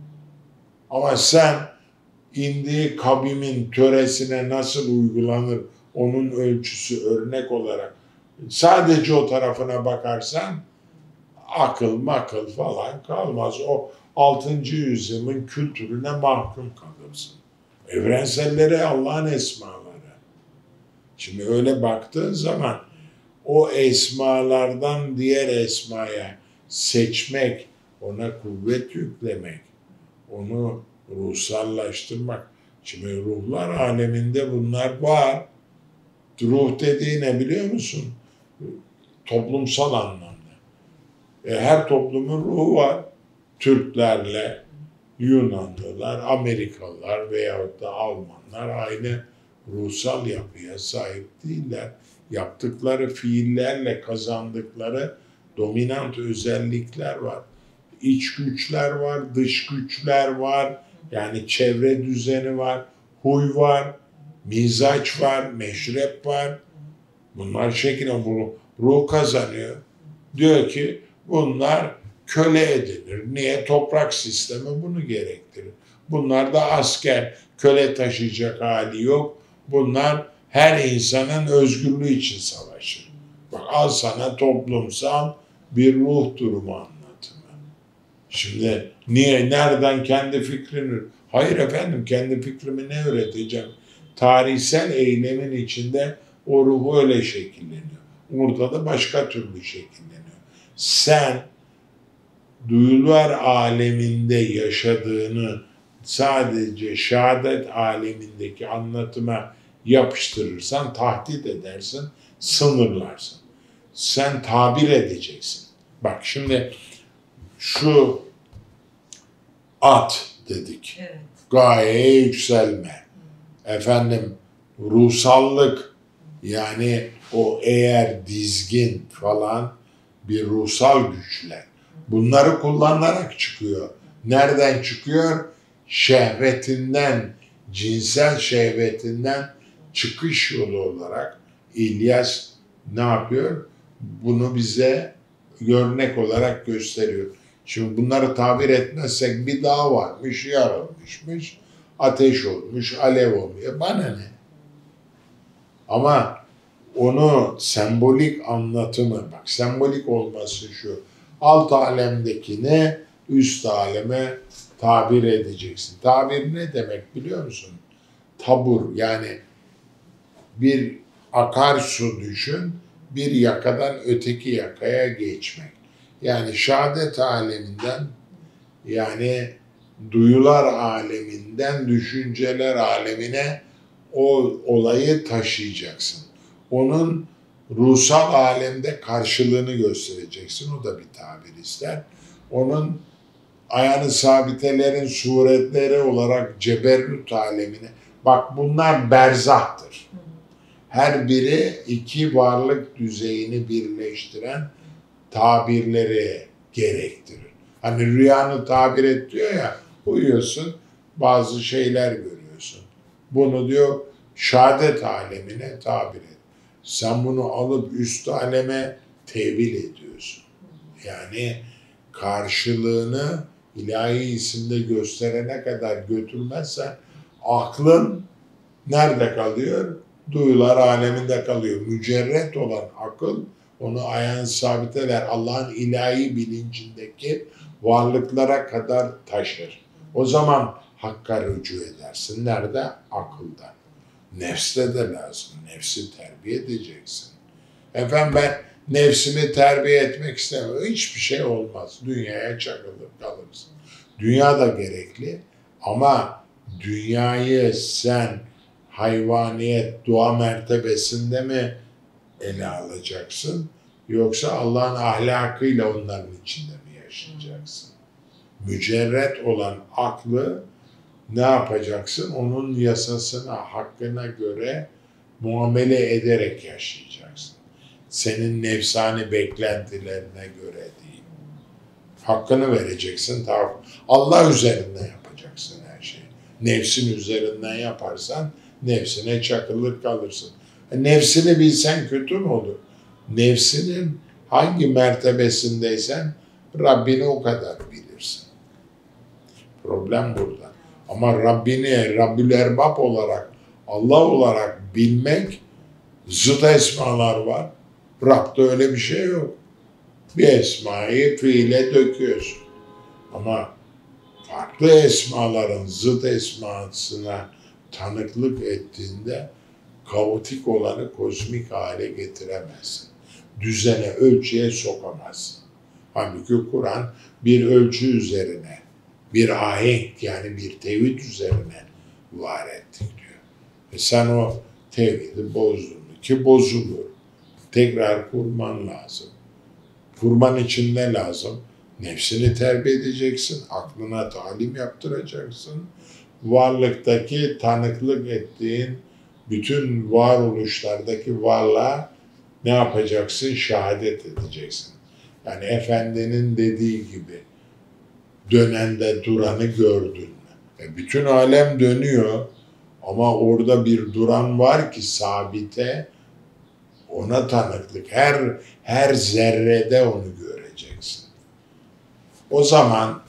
Ama sen indiği kavimin töresine nasıl uygulanır, onun ölçüsü örnek olarak sadece o tarafına bakarsan akıl makıl falan kalmaz. O altıncı yüzyılın kültürüne mahkum kalırsın. Evrenselleri Allah'ın esmaları. Şimdi öyle baktığın zaman o esmalardan diğer esmaya seçmek, ona kuvvet yüklemek, onu ruhsallaştırmak. Şimdi ruhlar aleminde bunlar var. Ruh dediği ne biliyor musun? Toplumsal anlamda. E, her toplumun ruhu var. Türklerle Yunanlılar, Amerikalılar veyahut da Almanlar aynı ruhsal yapıya sahip değiller. Yaptıkları fiillerle kazandıkları dominant özellikler var. İç güçler var, dış güçler var. Yani çevre düzeni var, huy var, mizaç var, meşrep var. Bunlar şekilde bu ruh kazanıyor. Diyor ki bunlar köle edilir. Niye? Toprak sistemi bunu gerektirir. Bunlar da asker, köle taşıyacak hali yok. Bunlar her insanın özgürlüğü için savaşır. Bak al sana toplumsal bir ruh durumu anlatımı. Şimdi niye, nereden kendi fikrini? Hayır efendim, kendi fikrimi ne öğreteceğim? Tarihsel eylemin içinde o ruh öyle şekilleniyor. Orada da başka türlü şekilleniyor. Sen duyular aleminde yaşadığını sadece şehadet alemindeki anlatıma yapıştırırsan tahdit edersin, sınırlarsın. Sen tabir edeceksin. Bak şimdi şu at dedik. Evet. Gayeye yükselme. Efendim ruhsallık, yani o eğer dizgin falan bir ruhsal güçler. Bunları kullanarak çıkıyor. Nereden çıkıyor? Şehvetinden, cinsel şehvetinden çıkış yolu olarak İlyas ne yapıyor? Bunu bize örnek olarak gösteriyor. Şimdi bunları tabir etmezsek bir dağ varmış, yarılmışmış, ateş olmuş, alev olmuyor. Bana ne? Ama onu sembolik anlatımı, bak sembolik olması şu, alt alemdekine üst aleme tabir edeceksin. Tabir ne demek biliyor musun? Tabur, yani bir akarsu düşün, bir yakadan öteki yakaya geçmek. Yani şehadet aleminden, yani duyular aleminden düşünceler alemine o olayı taşıyacaksın. Onun ruhsal alemde karşılığını göstereceksin. O da bir tabir ister. Onun ayağını sabitelerin suretleri olarak ceberrut alemine. Bak bunlar berzahtır. Her biri iki varlık düzeyini birleştiren tabirleri gerektirir. Hani rüyanı tabir et diyor ya, uyuyorsun, bazı şeyler görüyorsun. Bunu diyor şehadet alemine tabir et. Sen bunu alıp üst aleme tevil ediyorsun. Yani karşılığını ilahi isimde gösterene kadar götürmezsen aklın nerede kalıyor? Duyular aleminde kalıyor. Mücerret olan akıl onu ayağını sabiteler. Allah'ın ilahi bilincindeki varlıklara kadar taşır. O zaman hakka rücu edersin. Nerede? Akılda. Nefste de lazım. Nefsi terbiye edeceksin. Efendim ben nefsimi terbiye etmek istemiyorum. Hiçbir şey olmaz. Dünyaya çakılır kalırsın. Dünya da gerekli ama dünyayı sen hayvaniyet, dua mertebesinde mi ele alacaksın? Yoksa Allah'ın ahlakıyla onların içinde mi yaşayacaksın? Mücerret olan aklı ne yapacaksın? Onun yasasına, hakkına göre muamele ederek yaşayacaksın. Senin nefsani beklentilerine göre değil. Hakkını vereceksin. Allah üzerinden yapacaksın her şeyi. Nefsin üzerinden yaparsan nefsine çakılır kalırsın. Nefsini bilsen kötü mü olur? Nefsinin hangi mertebesindeysen Rabbini o kadar bilirsin. Problem burada. Ama Rabbini Rabbül Erbab olarak, Allah olarak bilmek, zıt esmalar var. Rab'da öyle bir şey yok. Bir esmayı fiile döküyorsun. Ama farklı esmaların zıt esmasına tanıklık ettiğinde kaotik olanı kozmik hale getiremezsin. Düzene, ölçüye sokamazsın. Halbuki Kur'an bir ölçü üzerine, bir ahenk yani bir tevhid üzerine var ettik diyor. E sen o tevhidi bozdun ki bozulur. Tekrar kurman lazım. Kurman için ne lazım? Nefsini terbiye edeceksin, aklına talim yaptıracaksın. Varlıktaki tanıklık ettiğin bütün varoluşlardaki varlığa ne yapacaksın? Şehadet edeceksin. Yani Efendinin dediği gibi dönende duranı gördün mü? E bütün alem dönüyor ama orada bir duran var ki sabite, ona tanıklık. Her her zerrede onu göreceksin. O zaman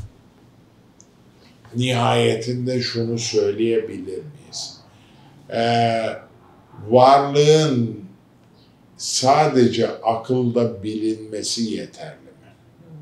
nihayetinde şunu söyleyebilir miyiz? Ee, varlığın sadece akılda bilinmesi yeterli mi?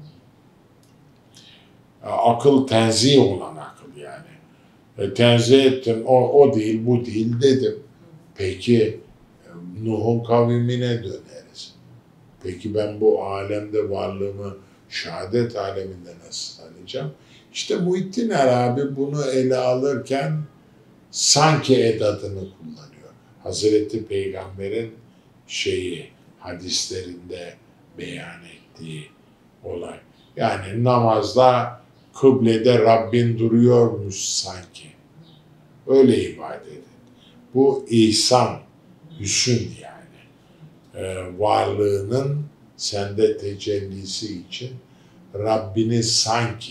Akıl tenzih olan akıl yani. E, tenzih ettim, o, o değil, bu değil dedim. Peki Nuh'un kavmine döneriz. Peki ben bu alemde varlığımı şehadet aleminde nasıl tanıyacağım? İşte Muhittin Arabi bunu ele alırken sanki edatını kullanıyor. Hazreti Peygamber'in şeyi, hadislerinde beyan ettiği olay. Yani namazda kıblede Rabbin duruyormuş sanki. Öyle ibadet edin. Bu ihsan, hüsn yani. Ee, varlığının sende tecellisi için Rabbini sanki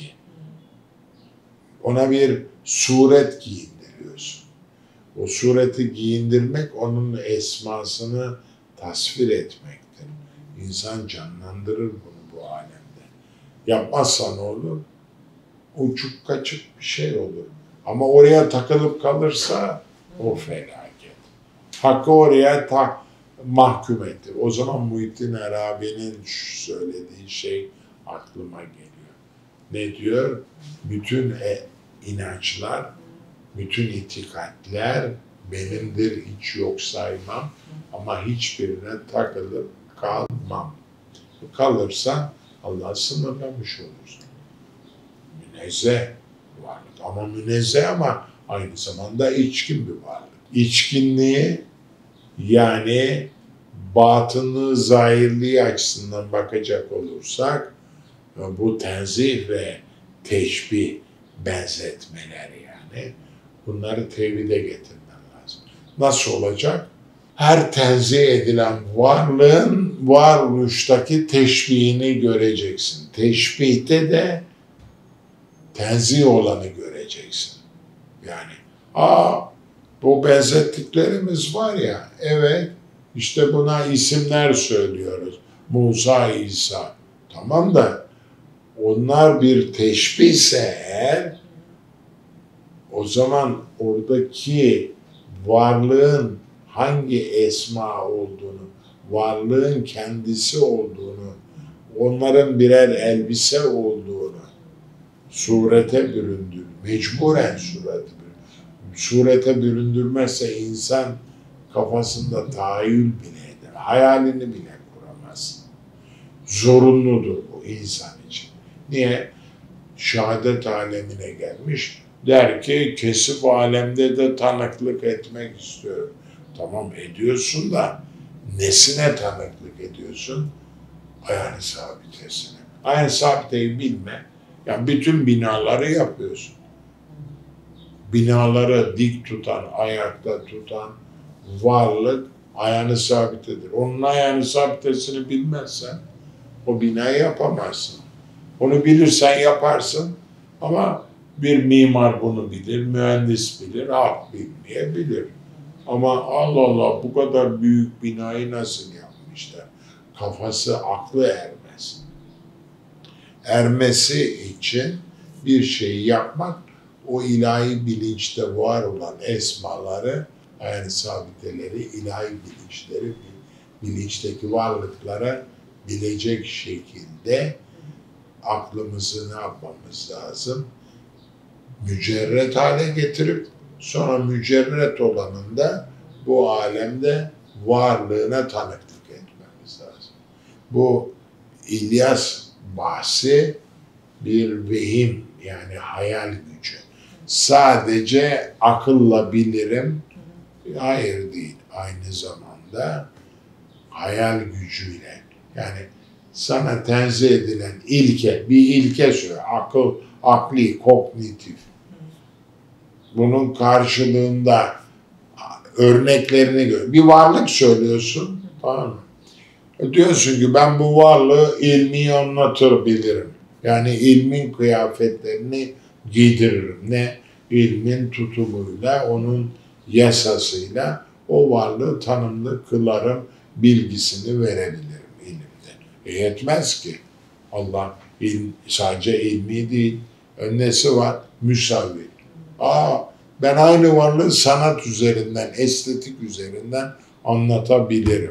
ona bir suret giyindiriyorsun. O sureti giyindirmek onun esmasını tasvir etmektir. İnsan canlandırır bunu bu alemde. Yapmazsa ne olur? Uçuk kaçık bir şey olur. Ama oraya takılıp kalırsa o felaket. Hakkı oraya ta mahkum ettir. O zaman Muhittin Arabi'nin söylediği şey aklıma geliyor. Ne diyor? Bütün e, inançlar, bütün itikatler benimdir, hiç yok saymam ama hiçbirine takılıp kalmam. Kalırsan Allah'ı sınırlamış olursun. Münezzeh varlık ama münezzeh ama aynı zamanda içkin bir varlık. İçkinliği yani batınlığı, zahirliği açısından bakacak olursak bu tenzih ve teşbih, benzetmeler yani bunları tevhide getirmen lazım. Nasıl olacak? Her tenzih edilen varlığın varoluştaki teşbihini göreceksin. Teşbihte de tenzih olanı göreceksin. Yani aa bu benzettiklerimiz var ya, evet işte buna isimler söylüyoruz. Musa, İsa. Tamam da onlar bir teşbihse eğer o zaman oradaki varlığın hangi esma olduğunu, varlığın kendisi olduğunu, onların birer elbise olduğunu surete büründür. Mecburen surete büründür. Surete büründürmezse insan kafasında tahayyül bile eder. Hayalini bile kuramaz. Zorunludur bu insan için. Niye? Şehadet alemine gelmiş. Der ki kesif alemde de tanıklık etmek istiyorum. Tamam ediyorsun da nesine tanıklık ediyorsun? Ayağını sabitesine. Ayağını sabiteyi bilme. Yani bütün binaları yapıyorsun. Binaları dik tutan, ayakta tutan varlık ayağını sabitedir. Onun ayağını sabitesini bilmezsen o binayı yapamazsın. Onu bilirsen yaparsın ama bir mimar bunu bilir, mühendis bilir, halk bilmeyebilir. Ama Allah Allah bu kadar büyük binayı nasıl yapmışlar? Kafası, aklı ermez. Ermesi için bir şeyi yapmak, o ilahi bilinçte var olan esmaları, yani sabiteleri, ilahi bilinçleri, bilinçteki varlıklara bilecek şekilde aklımızı ne yapmamız lazım? Mücerret hale getirip sonra mücerret olanın da bu alemde varlığına tanıklık etmemiz lazım. Bu İlyas bahsi bir vehim, yani hayal gücü. Sadece akılla bilirim, hayır değil. Aynı zamanda hayal gücüyle. Yani sana tenzih edilen ilke, bir ilke söyle. Akıl, akli, kognitif. Bunun karşılığında örneklerini gör. Bir varlık söylüyorsun, tamam mı? Diyorsun ki ben bu varlığı ilmi anlatabilirim. Yani ilmin kıyafetlerini giydiririm. Ne? İlmin tutumuyla, onun yasasıyla o varlığı tanımlı kılarım, bilgisini verebilirim ilimde. E yetmez ki. Allah ilm, sadece ilmi değil, önnesi var, müsavi. Aa, ben aynı varlığı sanat üzerinden, estetik üzerinden anlatabilirim.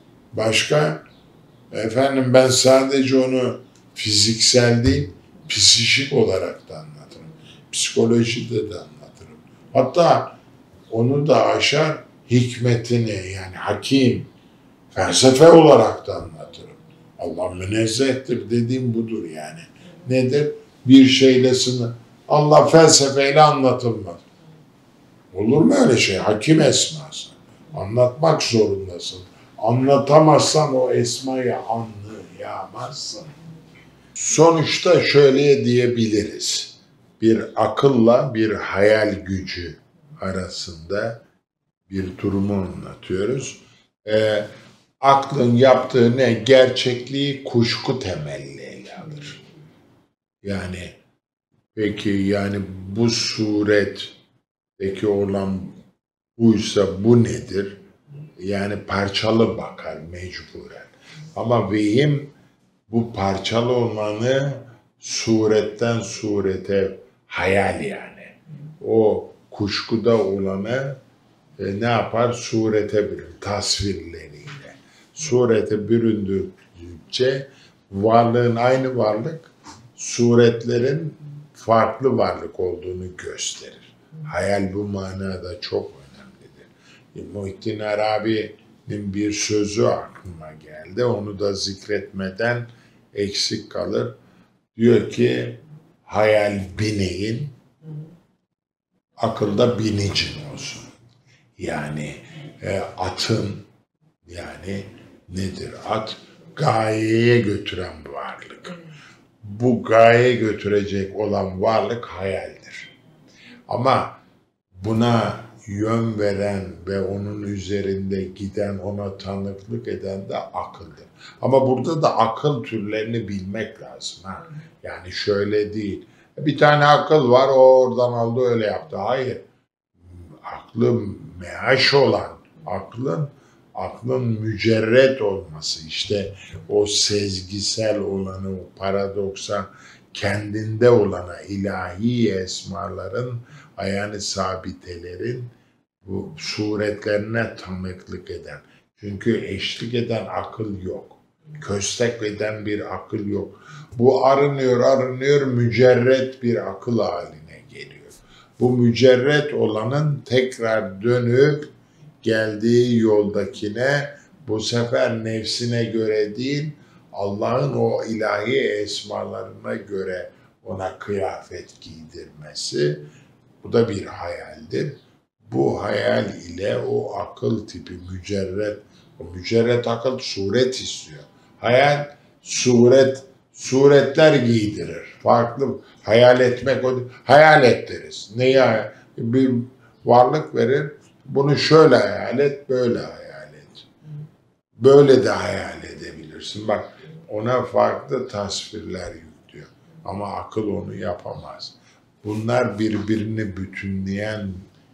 Başka? Efendim ben sadece onu fiziksel değil, psikik olarak da anlatırım. Psikolojide de anlatırım. Hatta onu da aşar hikmetini, yani hakim, felsefe olarak da anlatırım. Allah münezzehtir dediğim budur yani. Nedir? Bir şeyle sınır. Allah felsefeyle anlatılmaz. Olur mu öyle şey? Hakim esması. Anlatmak zorundasın. Anlatamazsan o esmayı anlayamazsın. Sonuçta şöyle diyebiliriz. Bir akılla bir hayal gücü arasında bir durumu anlatıyoruz. Ee, aklın yaptığı ne? Gerçekliği kuşku temelli ele alır. Yani peki yani bu suretteki olan buysa bu nedir? Yani parçalı bakar mecburen. Ama vehim bu parçalı olanı suretten surete hayal yani. O kuşkuda olanı e, ne yapar? Surete bürünür, tasvirleriyle. Surete büründükçe varlığın aynı varlık, suretlerin farklı varlık olduğunu gösterir. Hayal bu manada çok önemlidir. Muhittin Arabi'nin bir sözü aklıma geldi. Onu da zikretmeden eksik kalır. Diyor ki hayal bineğin, akılda binicin olsun. Yani e, atın, yani nedir at? Gayeye götüren varlık. Bu gayeye götürecek olan varlık hayaldir. Ama buna yön veren ve onun üzerinde giden, ona tanıklık eden de akıldır. Ama burada da akıl türlerini bilmek lazım. Ha? Yani şöyle değil. Bir tane akıl var, o oradan aldı öyle yaptı. Hayır. Aklı meaş olan, aklın aklın mücerret olması, işte o sezgisel olanı, o paradoksa kendinde olana, ilahi esmaların, yani sabitelerin bu suretlerine tanıklık eden. Çünkü eşlik eden akıl yok. Köstek eden bir akıl yok. Bu arınıyor, arınıyor, mücerret bir akıl haline geliyor. Bu mücerret olanın tekrar dönüp geldiği yoldakine bu sefer nefsine göre değil, Allah'ın o ilahi esmalarına göre ona kıyafet giydirmesi, bu da bir hayaldir. Bu hayal ile o akıl tipi mücerret, o mücerret akıl suret istiyor. Hayal suret, suretler giydirir. Farklı hayal etmek, o hayal et deriz. Neyi hayal? Bir varlık verir, bunu şöyle hayal et, böyle hayal et. Böyle de hayal edebilirsin. Bak ona farklı tasvirler yüklüyor. Ama akıl onu yapamaz. Bunlar birbirini bütünleyen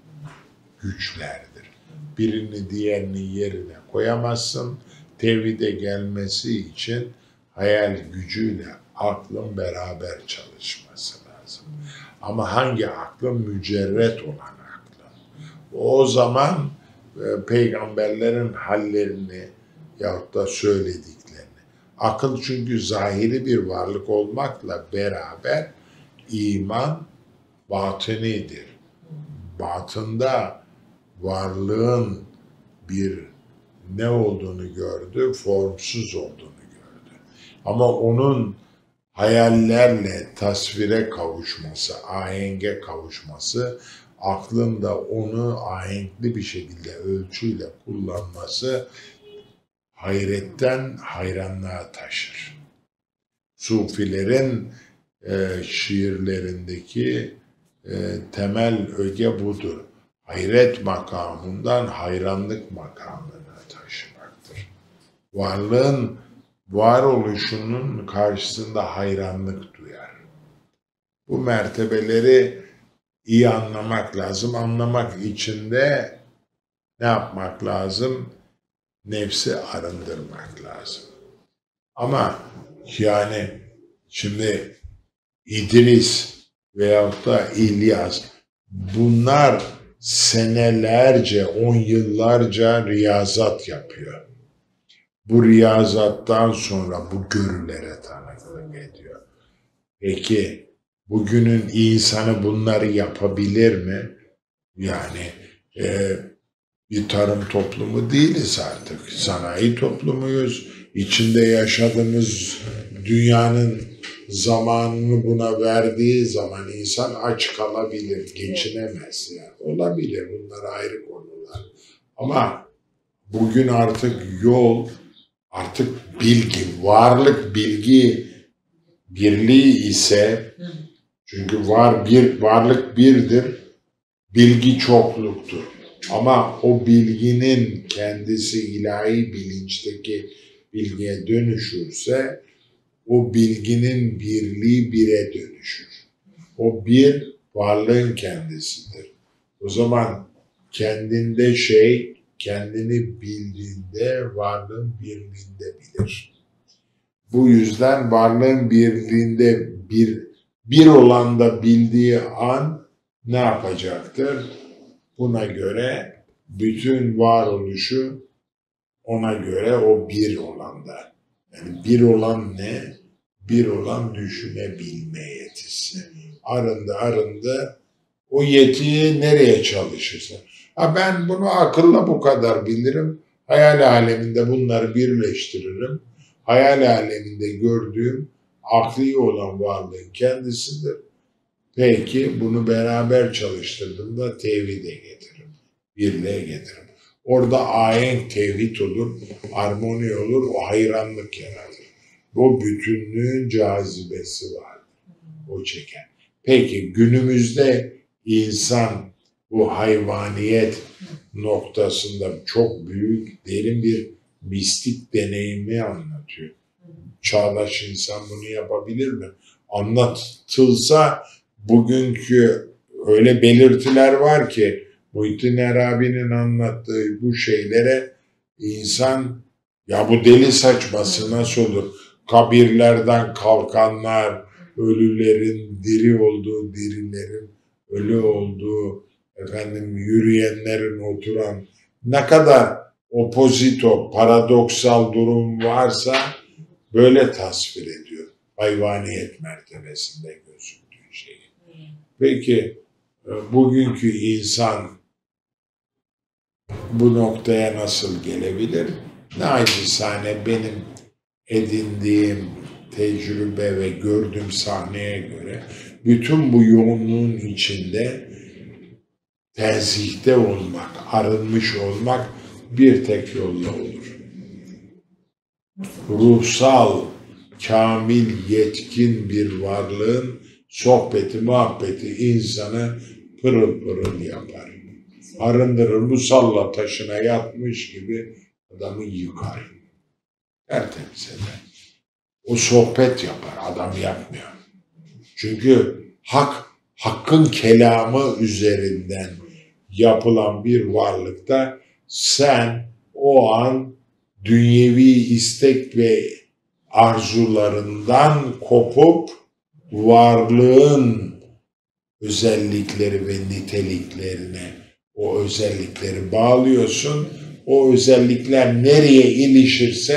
güçlerdir. Birini diğerini yerine koyamazsın. Tevhide gelmesi için hayal gücüyle aklın beraber çalışması lazım. Ama hangi aklın? Mücerret olan aklın. O zaman e, peygamberlerin hallerini yahut da söylediklerini Akıl çünkü zahiri bir varlık olmakla beraber iman batınidir. Batında varlığın bir ne olduğunu gördü, formsuz olduğunu gördü. Ama onun hayallerle tasvire kavuşması, ahenge kavuşması, aklında onu ahenkli bir şekilde ölçüyle kullanması hayretten hayranlığa taşır. Sufilerin e, şiirlerindeki e, temel öge budur. Hayret makamından hayranlık makamına taşımaktır. Varlığın varoluşunun karşısında hayranlık duyar. Bu mertebeleri iyi anlamak lazım. Anlamak için de ne yapmak lazım? Nefsi arındırmak lazım. Ama yani şimdi İdris veyahut da İlyas, bunlar senelerce, on yıllarca riyazat yapıyor. Bu riyazattan sonra bu görülere tanıklık ediyor. Peki bugünün insanı bunları yapabilir mi? Yani e, bir tarım toplumu değiliz artık. Sanayi toplumuyuz. İçinde yaşadığımız dünyanın zamanını buna verdiği zaman insan aç kalabilir, geçinemez. Yani. Olabilir, bunlar ayrı konular. Ama bugün artık yol, artık bilgi, varlık bilgi birliği ise, çünkü var bir varlık birdir, bilgi çokluktur. Ama o bilginin kendisi ilahi bilinçteki bilgiye dönüşürse, o bilginin birliği bire dönüşür. O bir varlığın kendisidir. O zaman kendinde şey, kendini bildiğinde varlığın birliğinde bilir. Bu yüzden varlığın birliğinde bir, bir olan da bildiği an ne yapacaktır? Buna göre bütün varoluşu ona göre o bir olanda. Yani bir olan ne? Bir olan düşünebilme yetisi. Arındı arındı. O yetiyi nereye çalışırsa. Ha ben bunu akılla bu kadar bilirim. Hayal aleminde bunları birleştiririm. Hayal aleminde gördüğüm akli olan varlığın kendisidir. Peki bunu beraber çalıştırdığımda tevhide getiririm. Birliğe getiririm. Orada ahenk tevhid olur, armoni olur, o hayranlık yaratır. O bütünlüğün cazibesi vardır. O çeken. Peki günümüzde insan bu hayvaniyet noktasında çok büyük, derin bir mistik deneyimi anlatıyor. Çağdaş insan bunu yapabilir mi? Anlatılsa bugünkü öyle belirtiler var ki Muhittin Arabi'nin anlattığı bu şeylere insan ya bu deli saçması nasıl olur? Kabirlerden kalkanlar, ölülerin diri olduğu, dirilerin ölü olduğu, efendim yürüyenlerin oturan, ne kadar opozito, paradoksal durum varsa böyle tasvir ediyor. Hayvaniyet mertebesinde gözüktüğü şeyi. Peki bugünkü insan bu noktaya nasıl gelebilir? Naçizane benim edindiğim tecrübe ve gördüğüm sahneye göre bütün bu yoğunluğun içinde tenzihte olmak, arınmış olmak bir tek yolla olur. Ruhsal, kamil, yetkin bir varlığın sohbeti, muhabbeti insanı pırıl pırıl yapar. Arındırır, musalla taşına yatmış gibi adamı yıkar. Tertemiz eder. O sohbet yapar, adam yapmıyor. Çünkü hak, hakkın kelamı üzerinden yapılan bir varlıkta sen o an dünyevi istek ve arzularından kopup varlığın özellikleri ve niteliklerine o özellikleri bağlıyorsun. O özellikler nereye ilişirse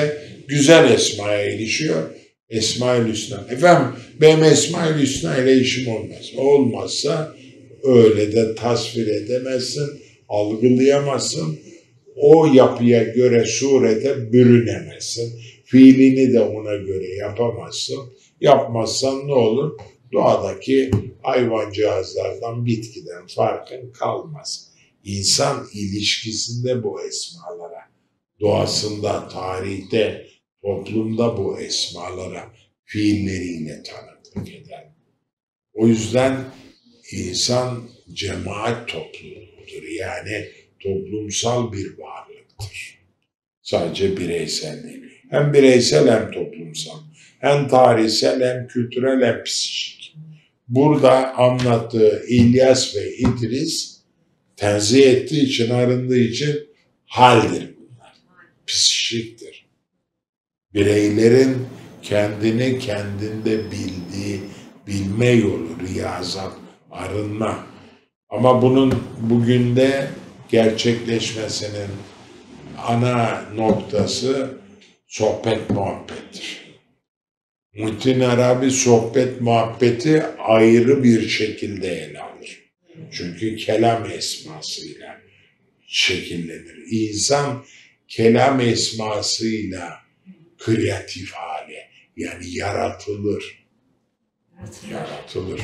güzel esmaya ilişiyor. Esma-ül Hüsna. Efendim benim Esma-ül Hüsna ile işim olmaz. Olmazsa öyle de tasvir edemezsin, algılayamazsın. O yapıya göre surete bürünemezsin. Fiilini de ona göre yapamazsın. Yapmazsan ne olur? Doğadaki hayvancağızlardan, bitkiden farkın kalmaz. İnsan ilişkisinde bu esmalara, doğasında, tarihte, toplumda bu esmalara fiilleriyle tanıklık eder. O yüzden insan cemaat topluluğudur. Yani toplumsal bir varlıktır. Sadece bireysel değil. Hem bireysel hem toplumsal. Hem tarihsel hem kültürel hem psikik. Burada anlattığı İlyas ve İdris tenzih ettiği için, arındığı için haldir bunlar. Psikiktir. Bireylerin kendini kendinde bildiği, bilme yolu, riyazat, arınma. Ama bunun bugün de gerçekleşmesinin ana noktası sohbet muhabbettir. Muhittin Arabi sohbet muhabbeti ayrı bir şekilde ele alır. Çünkü kelam esmasıyla şekillenir. İnsan kelam esmasıyla kreatif hale, yani yaratılır. Yaratılır.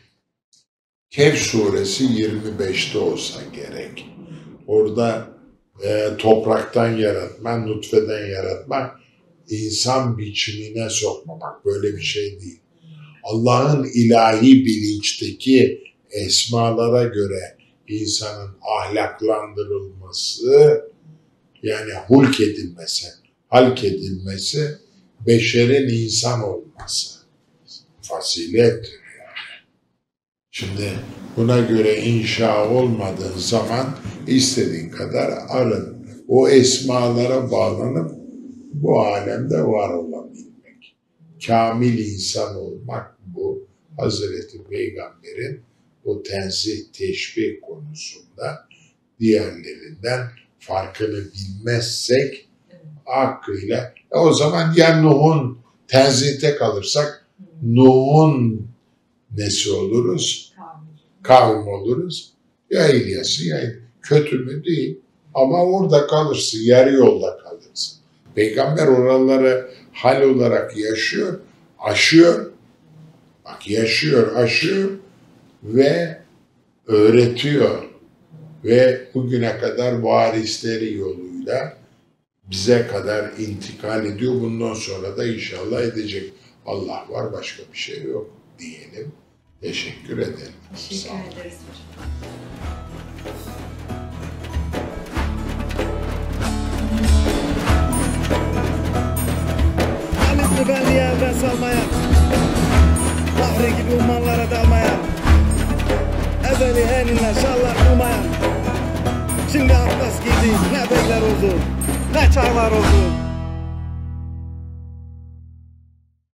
Kehf suresi yirmi beşte olsa gerek. Orada e, topraktan yaratma, nutfeden yaratma, insan biçimine sokmamak, böyle bir şey değil. Allah'ın ilahi bilinçteki esmalara göre insanın ahlaklandırılması, yani hulk edilmesi, halk edilmesi, beşerin insan olması fazilettir yani. Şimdi buna göre inşa olmadığın zaman istediğin kadar arın. O esmalara bağlanıp bu alemde var olabilmek. Kamil insan olmak bu. Hazreti Peygamber'in o tenzih, teşbih konusunda diğerlerinden farkını bilmezsek hakkıyla, e o zaman ya Nuh'un tenzihte kalırsak Nuh'un nesi oluruz? Kavim oluruz. Ya İlyas'ı ya kötü mü değil. Ama orada kalırsın, yarı yolda kalırsın. Peygamber oraları hal olarak yaşıyor, aşıyor. Bak yaşıyor, aşıyor ve öğretiyor. Ve bugüne kadar varisleri yoluyla bize kadar intikal ediyor. Bundan sonra da inşallah edecek. Allah var, başka bir şey yok diyelim. Teşekkür ederim. Teşekkür ederiz hocam. Halisli ben yerden salmaya, Bahri gibi ummanlara dalmaya, ezeli eninle şallar kurmaya. Şimdi atlas giydi, ne beyler oldu, ne çağlar oldu.